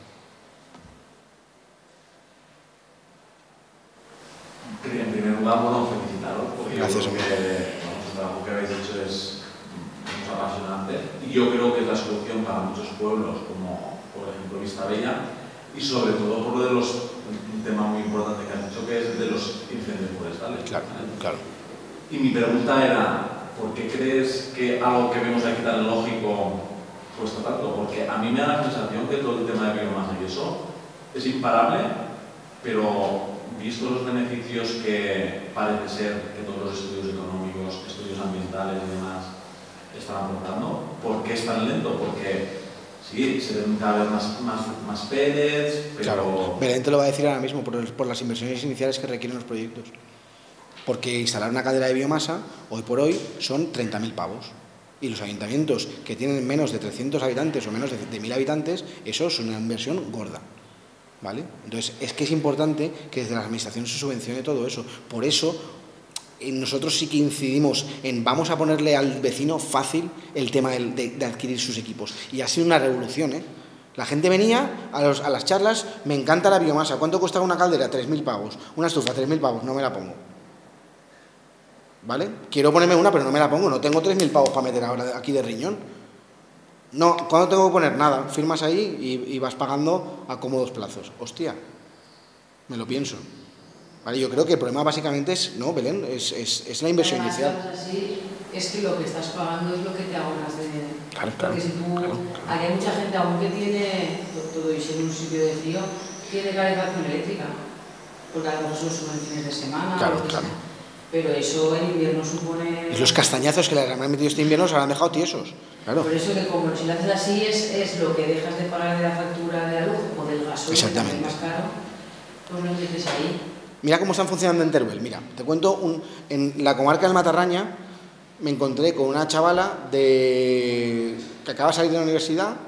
En primer lugar, bueno, felicitaros, porque gracias, yo creo que bueno, el trabajo que habéis hecho es, es apasionante y yo creo que es la solución para muchos pueblos, como por ejemplo Vistabella, y sobre todo por de los, un tema muy importante que has dicho, que es de los incendios forestales. Claro, claro. Y mi pregunta era, ¿por qué crees que algo que vemos aquí tan lógico cuesta tanto? Porque a mí me da la sensación que todo el tema de biomasa y eso es imparable, pero visto los beneficios que parece ser que todos los estudios económicos, estudios ambientales y demás están aportando, ¿por qué es tan lento? Porque sí, se ven cada vez más, más, más pellets, pero... Claro, Belén te lo va a decir ahora mismo por, el, por las inversiones iniciales que requieren los proyectos. Porque instalar una caldera de biomasa, hoy por hoy, son treinta mil pavos. Y los ayuntamientos que tienen menos de trescientos habitantes o menos de, de mil habitantes, eso es una inversión gorda. ¿Vale? Entonces, es que es importante que desde la administración se subvencione todo eso. Por eso, eh, nosotros sí que incidimos en vamos a ponerle al vecino fácil el tema de, de, de adquirir sus equipos. Y ha sido una revolución, ¿eh? La gente venía a, los, a las charlas, me encanta la biomasa. ¿Cuánto cuesta una caldera? tres mil pavos. Una estufa, tres mil pavos, no me la pongo. ¿Vale? Quiero ponerme una, pero no me la pongo. No tengo tres mil pavos para meter ahora aquí de riñón. No, ¿cuándo tengo que poner? Nada, firmas ahí y, y vas pagando a cómodos plazos. Hostia, me lo pienso. Vale, yo creo que el problema básicamente es, no, Belén, es, es, es la inversión Además, inicial. Así, es que lo que estás pagando es lo que te ahorras de... Claro, claro, porque si tú, claro, claro. Aquí hay mucha gente aún que tiene, todo y ser un sitio de frío, tiene calefacción eléctrica, porque a lo mejor son subvenciones de semana Claro, o lo que claro. sea. Pero eso en invierno supone... Y los castañazos que le han metido este invierno se los han dejado tiesos. Claro. Por eso que como si lo haces así es, es lo que dejas de pagar de la factura de la luz o del gasoil, Exactamente. que es más caro, pues lo metes ahí. Mira cómo están funcionando en Teruel. Mira, te cuento, un, en la comarca del Matarraña me encontré con una chavala de, que acaba de salir de la universidad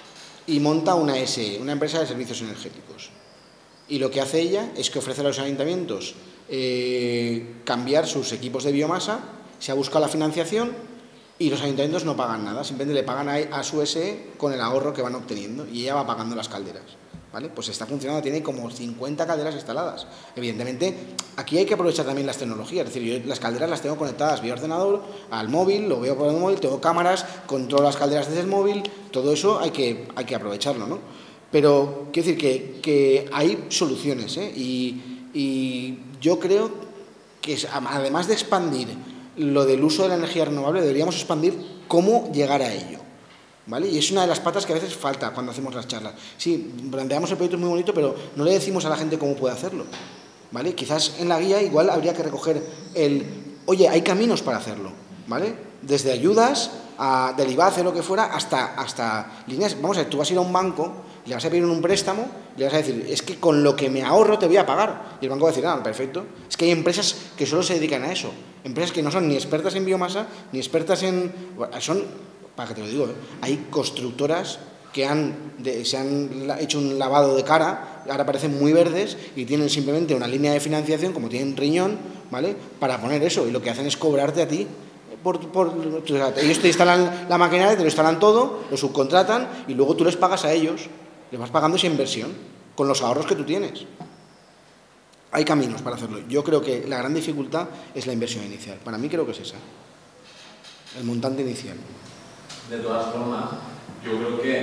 y monta una E S E, una empresa de servicios energéticos. Y lo que hace ella es que ofrece a los ayuntamientos eh, cambiar sus equipos de biomasa, se ha buscado la financiación y los ayuntamientos no pagan nada, simplemente le pagan a, a su E S E con el ahorro que van obteniendo y ella va pagando las calderas. ¿Vale? Pues está funcionando, tiene como cincuenta calderas instaladas. Evidentemente, aquí hay que aprovechar también las tecnologías, es decir, yo las calderas las tengo conectadas vía ordenador, al móvil, lo veo por el móvil, tengo cámaras, controlo las calderas desde el móvil, todo eso hay que, hay que aprovecharlo, ¿no? Pero quiero decir que, que hay soluciones, ¿eh? y, y yo creo que es, además de expandir lo del uso de la energía renovable, deberíamos expandir cómo llegar a ello. ¿Vale? Y es una de las patas que a veces falta cuando hacemos las charlas. Sí, planteamos el proyecto muy bonito, pero no le decimos a la gente cómo puede hacerlo. ¿Vale? Quizás en la guía igual habría que recoger el, oye, hay caminos para hacerlo, ¿vale? Desde ayudas, a, del I V A C, lo que fuera, hasta, hasta líneas. Vamos a ver, tú vas a ir a un banco, le vas a pedir un préstamo, le vas a decir, es que con lo que me ahorro te voy a pagar. Y el banco va a decir, ah, perfecto. Es que hay empresas que solo se dedican a eso. Empresas que no son ni expertas en biomasa, ni expertas en... son... para que te lo digo, ¿eh? Hay constructoras que han de, se han hecho un lavado de cara, ahora parecen muy verdes y tienen simplemente una línea de financiación, como tienen riñón, ¿vale? Para poner eso, y lo que hacen es cobrarte a ti. Por, por, o sea, ellos te instalan la maquinaria, te lo instalan todo, lo subcontratan y luego tú les pagas a ellos, les vas pagando esa inversión con los ahorros que tú tienes. Hay caminos para hacerlo. Yo creo que la gran dificultad es la inversión inicial. Para mí creo que es esa, el montante inicial. De todas formas, yo creo que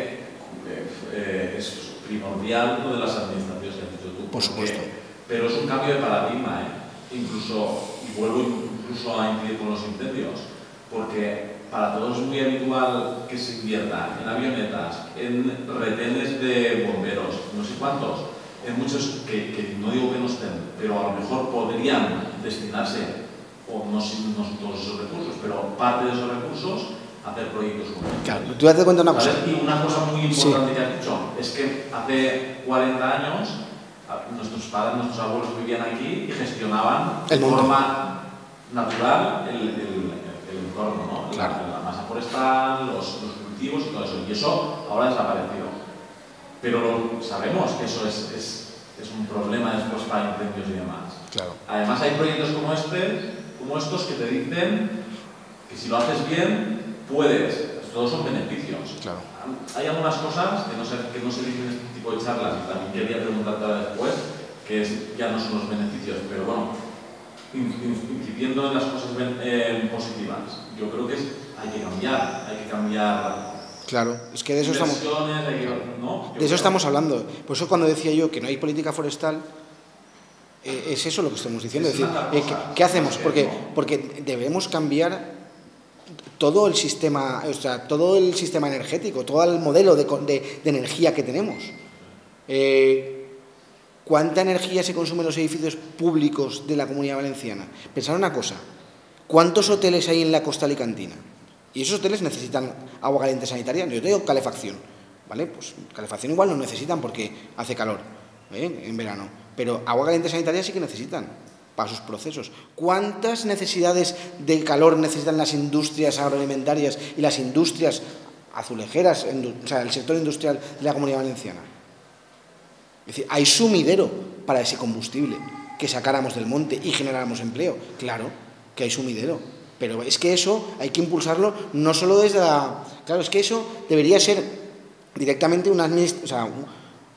eh, es primordial lo de las administraciones que has dicho tú. Por supuesto. Pero es un cambio de paradigma, ¿eh? Incluso, y vuelvo incluso a incidir con los incendios, porque para todos es muy habitual que se invierta en avionetas, en retenes de bomberos, no sé cuántos, en muchos que, que no digo que no estén, pero a lo mejor podrían destinarse, o no, no todos esos recursos, pero parte de esos recursos, hacer proyectos como estos. Claro, tú das cuenta una cosa. Y una cosa muy importante sí. que has dicho es que hace cuarenta años nuestros padres, nuestros abuelos vivían aquí y gestionaban el de mundo. forma natural el, el, el entorno, ¿no? Claro. La, la masa forestal, los, los cultivos y todo eso. Y eso ahora ha desaparecido. Pero lo, sabemos que eso es, es, es un problema después para incendios y demás. Claro. Además hay proyectos como este, como estos que te dicen que si lo haces bien, puedes, todos son beneficios. Claro. Hay algunas cosas que no, se, que no se dicen en este tipo de charlas, y también quería preguntarte ahora después, que es, ya no son los beneficios, pero bueno, incidiendo en las cosas eh, positivas, yo creo que es, hay que cambiar, hay que cambiar. Claro, es que de eso estamos, hay que, ¿no? de eso estamos hablando. Por eso cuando decía yo que no hay política forestal, eh, es eso lo que estamos diciendo. Es decir, eh, ¿qué, ¿qué hacemos? Porque, porque debemos cambiar todo el sistema, o sea, todo el sistema energético, todo el modelo de, de, de energía que tenemos. Eh, ¿Cuánta energía se consume en los edificios públicos de la Comunidad Valenciana? Pensad una cosa, ¿cuántos hoteles hay en la costa alicantina? Y esos hoteles necesitan agua caliente sanitaria. Yo tengo calefacción, ¿vale? Pues calefacción igual no necesitan porque hace calor, ¿eh? En verano. Pero agua caliente sanitaria sí que necesitan para sus procesos. ¿Cuántas necesidades de calor necesitan las industrias agroalimentarias y las industrias azulejeras, o sea, el sector industrial de la Comunidad Valenciana? Es decir, hay sumidero para ese combustible que sacáramos del monte y generáramos empleo. Claro que hay sumidero, pero es que eso hay que impulsarlo no solo desde la... Claro, es que eso debería ser directamente una administ... o sea, un,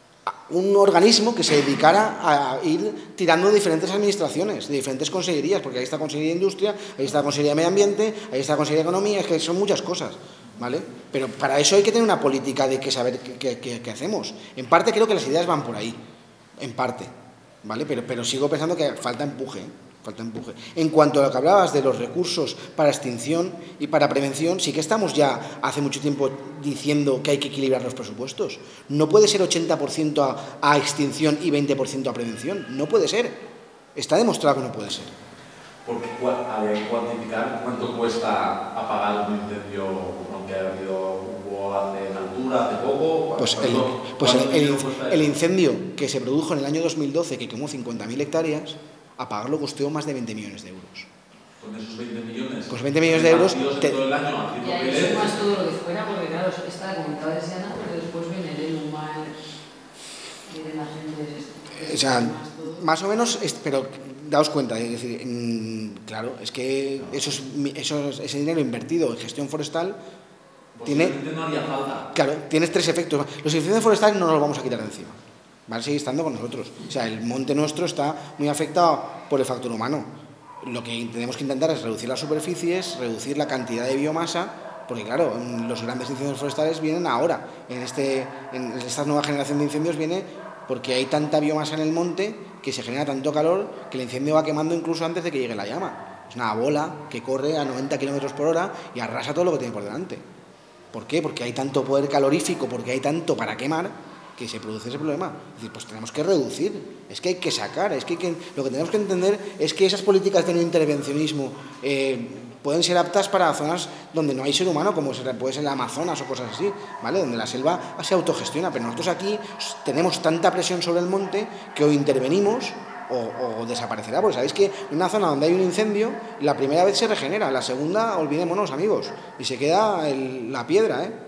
un organismo que se dedicara a ir tirando de diferentes administraciones, de diferentes consellerías, porque ahí está Consellería de Industria, ahí está Consellería de Medio Ambiente, ahí está Consellería de Economía, es que son muchas cosas, ¿vale? Pero para eso hay que tener una política de que saber qué, qué, qué hacemos. En parte creo que las ideas van por ahí, en parte, ¿vale? Pero, pero sigo pensando que falta empuje, ¿eh? Falta empuje. En cuanto a lo que hablabas de los recursos para extinción y para prevención, sí que estamos ya hace mucho tiempo diciendo que hay que equilibrar los presupuestos. No puede ser ochenta por ciento a, a extinción y veinte por ciento a prevención. No puede ser. Está demostrado que no puede ser. Porque habría que cuantificar cuánto cuesta apagar un incendio, aunque ha habido hubo hace en altura, hace poco. Pues, el, pues el, el, el incendio que se produjo en el año dos mil doce, que quemó cincuenta mil hectáreas, apagarlo costó más de veinte millones de euros. Con esos veinte millones. Pues veinte millones de euros. Te... Todo el año y ahí sumas todo lo que fuera, porque claro, está comentado de Serra, pero después viene el humo, viene la gente. O sea, más o menos, pero daos cuenta, es decir, claro, es que esos, esos, ese dinero invertido en gestión forestal pues tiene. No haría falta. Claro, tienes tres efectos. Los incendios forestales no nos los vamos a quitar de encima. Van a seguir estando con nosotros. O sea, el monte nuestro está muy afectado por el factor humano. Lo que tenemos que intentar es reducir las superficies, reducir la cantidad de biomasa, porque claro, los grandes incendios forestales vienen ahora. En, este, en esta nueva generación de incendios viene porque hay tanta biomasa en el monte que se genera tanto calor que el incendio va quemando incluso antes de que llegue la llama. Es una bola que corre a noventa kilómetros por hora y arrasa todo lo que tiene por delante. ¿Por qué? Porque hay tanto poder calorífico, porque hay tanto para quemar, que se produce ese problema. Es decir, pues tenemos que reducir, es que hay que sacar, es que, hay que lo que tenemos que entender es que esas políticas de no intervencionismo eh, pueden ser aptas para zonas donde no hay ser humano, como puede ser el Amazonas o cosas así, ¿vale? Donde la selva se autogestiona, pero nosotros aquí tenemos tanta presión sobre el monte que o intervenimos o, o desaparecerá, porque sabéis que en una zona donde hay un incendio, la primera vez se regenera, la segunda, olvidémonos, amigos, y se queda el, la piedra, ¿eh?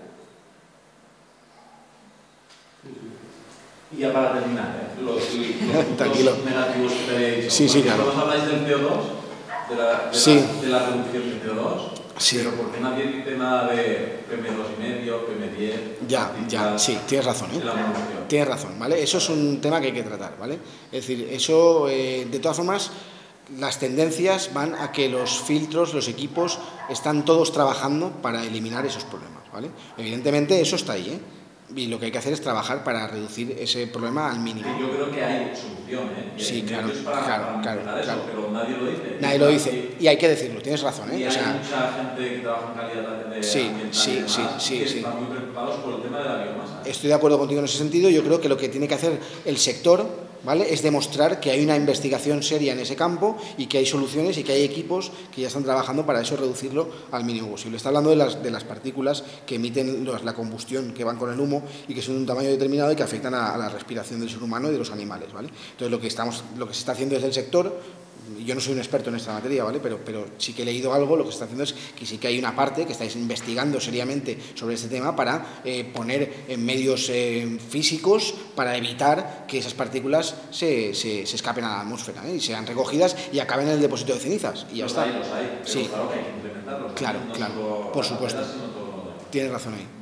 Y ya para terminar, ¿eh? los, los puntos negativos que tenéis. Sí, sí, claro. Todos habláis del C O dos, de la, de sí. la, de la reducción de C O dos, sí. Pero ¿por qué nadie dice nada de P M dos y medio, P M diez? Ya, ya, sí, tienes razón, ¿eh? Tienes razón, ¿vale? Eso es un tema que hay que tratar, ¿vale? Es decir, eso, eh, de todas formas, las tendencias van a que los filtros, los equipos, están todos trabajando para eliminar esos problemas, ¿vale? Evidentemente, eso está ahí, ¿eh? Y lo que hay que hacer es trabajar para reducir ese problema al mínimo. Yo creo que hay solución, ¿eh? Y sí, hay claro, para, claro, para claro, eso, claro. Pero nadie lo dice. Nadie lo dice. Y hay que decirlo, tienes razón, ¿eh? Y o hay sea, mucha gente que trabaja en calidad de sí, ambiental sí, y demás, sí, sí, que sí. están muy preocupados por el tema de la biomasa. Estoy de acuerdo contigo en ese sentido. Yo creo que lo que tiene que hacer el sector, ¿vale?, es demostrar que hay una investigación seria en ese campo y que hay soluciones y que hay equipos que ya están trabajando para eso, reducirlo al mínimo posible. Está hablando de las, de las partículas que emiten los, la combustión, que van con el humo y que son de un tamaño determinado y que afectan a, a la respiración del ser humano y de los animales, ¿vale? Entonces, lo que, estamos, lo que se está haciendo desde el sector, yo no soy un experto en esta materia, ¿vale?, pero, pero sí que he leído algo, lo que se está haciendo es que sí que hay una parte que estáis investigando seriamente sobre este tema para eh, poner en medios eh, físicos para evitar que esas partículas se, se, se escapen a la atmósfera, ¿eh?, y sean recogidas y acaben en el depósito de cenizas y ya los está. Hay, los hay, pero sí. Claro que hay que implementarlos. Claro, no claro, solo por supuesto. Tierra, sino todo. Tienes razón ahí.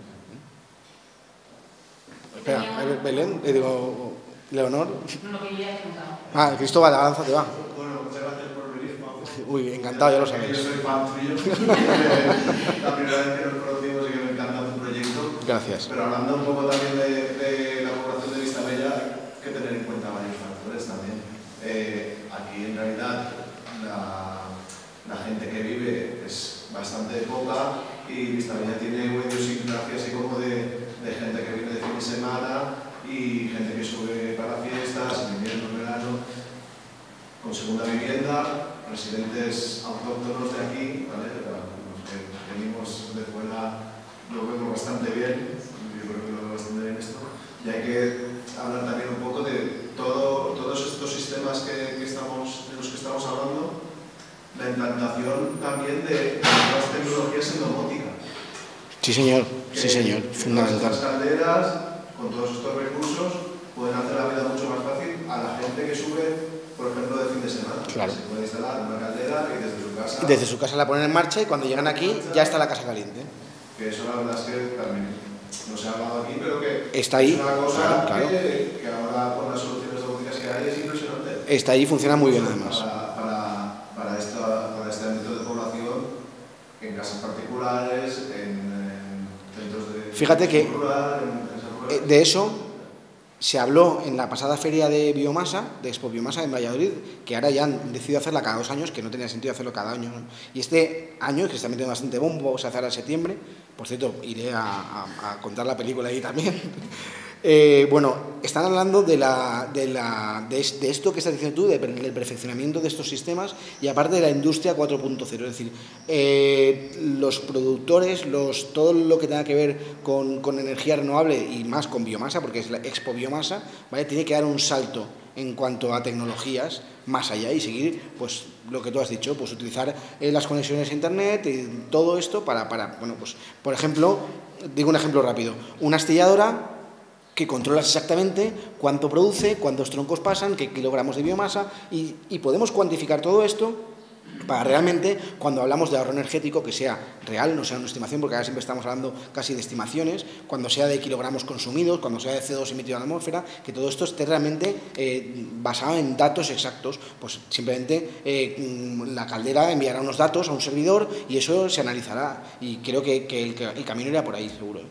Espera, Belén, le digo, Leonor. No, lo que yo ya he preguntado. Ah, Cristóbal, avánzate, va. Bueno, muchas gracias por venir, Juanjo. Uy, encantado, ya lo sabéis. Yo soy fan tuyo. La primera vez que nos conocimos y que me encanta tu proyecto. Gracias. Pero hablando un poco también de, de la población de Vistabella, hay que tener en cuenta varios factores también. Eh, aquí, en realidad, la, la gente que vive es bastante poca y Vistabella tiene una idiosincrasia así como de, de gente que vive de fin de semana y gente que sube para fiestas, en invierno con segunda vivienda, residentes autóctonos de aquí, ¿vale? Los que venimos de fuera lo vemos bastante bien, yo creo que lo veo bastante bien esto, y hay que hablar también un poco de todo, todos estos sistemas que, que estamos, de los que estamos hablando, la implantación también de, de nuevas tecnologías en domótica. Sí, señor, sí, señor, que fundamental. Las calderas, con todos estos recursos, pueden hacer la vida mucho más fácil a la gente que sube, por ejemplo, de fin de semana. Claro. Se puede instalar una caldera y desde su casa... Y desde su casa la ponen en marcha y cuando llegan aquí ya está la casa caliente. Que eso la verdad es que también no se ha hablado aquí, pero que está ahí, es una cosa claro, claro. Que, que ahora con las soluciones domóticas que hay es impresionante. Está ahí y funciona muy bien además. Para, para, para, esta, para este ámbito de población, en casas particulares, en, en centros de... Fíjate que rural, en, en de eso se habló en la pasada feria de biomasa, de Expo Biomasa en Valladolid, que ahora ya han decidido hacerla cada dos años, que no tenía sentido hacerlo cada año, ¿no? Y este año, que se está metiendo bastante bombo, se hace ahora en septiembre, por cierto, iré a, a, a contar la película ahí también. Eh, bueno, están hablando de, la, de, la, de, de esto que estás diciendo tú, de, del perfeccionamiento de estos sistemas y aparte de la industria cuatro punto cero, es decir, eh, los productores, los, todo lo que tenga que ver con, con energía renovable y más con biomasa, porque es la Expo Biomasa, ¿vale? Tiene que dar un salto en cuanto a tecnologías más allá y seguir, pues, lo que tú has dicho, pues utilizar eh, las conexiones a internet y todo esto para, para, bueno, pues, por ejemplo, digo un ejemplo rápido, una astilladora que controlas exactamente cuánto produce, cuántos troncos pasan, qué kilogramos de biomasa y, y podemos cuantificar todo esto para realmente, cuando hablamos de ahorro energético, que sea real, no sea una estimación, porque ahora siempre estamos hablando casi de estimaciones, cuando sea de kilogramos consumidos, cuando sea de C O dos emitido a la atmósfera, que todo esto esté realmente eh, basado en datos exactos. Pues simplemente eh, la caldera enviará unos datos a un servidor y eso se analizará. Y creo que, que, el, que el camino irá por ahí, seguro.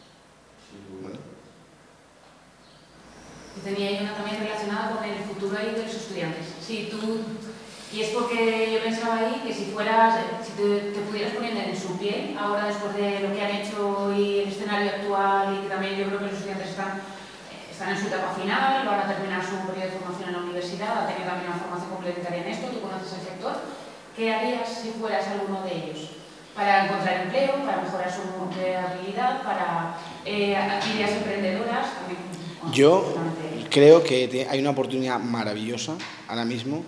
Tenía yo una también relacionada con el futuro ahí de los estudiantes. Si tú, y es porque yo pensaba ahí que si fueras, si te, te pudieras poner en su piel, ahora después de lo que han hecho y el escenario actual, y que también yo creo que los estudiantes están, están en su etapa final, van a terminar su periodo de formación en la universidad, a tener también una formación complementaria en esto, tú conoces el sector, ¿qué harías si fueras alguno de ellos? Para encontrar empleo, para mejorar su empleabilidad, para eh, ideas emprendedoras, también. Yo creo que hay una oportunidad maravillosa ahora mismo.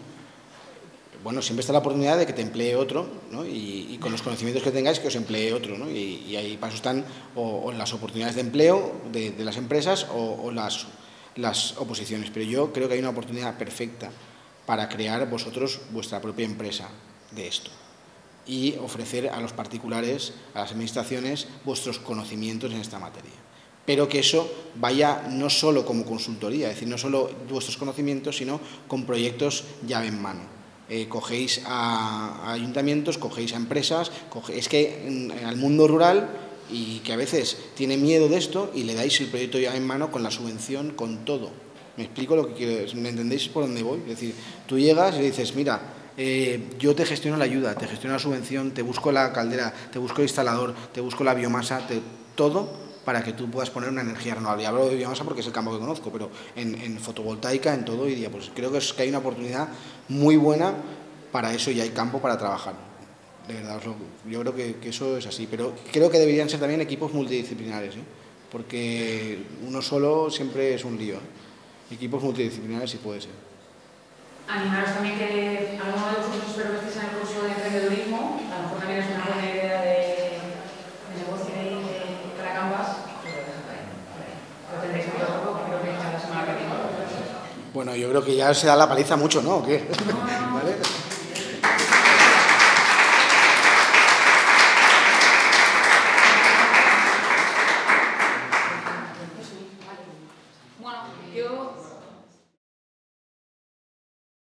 Bueno, siempre está la oportunidad de que te emplee otro, ¿no? y, y con los conocimientos que tengáis que os emplee otro, ¿no? y, y ahí para eso están o, o las oportunidades de empleo de, de las empresas o, o las, las oposiciones. Pero yo creo que hay una oportunidad perfecta para crear vosotros vuestra propia empresa de esto y ofrecer a los particulares, a las administraciones, vuestros conocimientos en esta materia. Pero que eso vaya no solo como consultoría, es decir, no solo vuestros conocimientos, sino con proyectos llave en mano. Eh, cogéis a, a ayuntamientos, cogéis a empresas, coge, es que en, al mundo rural, y que a veces tiene miedo de esto, y le dais el proyecto llave en mano con la subvención, con todo. ¿Me explico lo que quiero? ¿Me entendéis por dónde voy? Es decir, tú llegas y le dices, mira, eh, yo te gestiono la ayuda, te gestiono la subvención, te busco la caldera, te busco el instalador, te busco la biomasa, te, todo, para que tú puedas poner una energía renovable. Y hablo de biomasa porque es el campo que conozco, pero en, en fotovoltaica, en todo, diría, pues creo que, es, que hay una oportunidad muy buena para eso y hay campo para trabajar. De verdad, yo creo que, que eso es así, pero creo que deberían ser también equipos multidisciplinares, ¿eh? Porque uno solo siempre es un lío, ¿eh? Equipos multidisciplinares sí puede ser. Animaros también que alguno de vosotros espero que estéis en el curso de emprendedurismo, a lo mejor también es una buena idea de, de negocio y de, de la Canvas, lo tendréis que ver poco, que creo que es la semana que viene. Bueno, yo creo que ya se da la paliza mucho, ¿no? ¿O qué? ¿Vale? Bueno, yo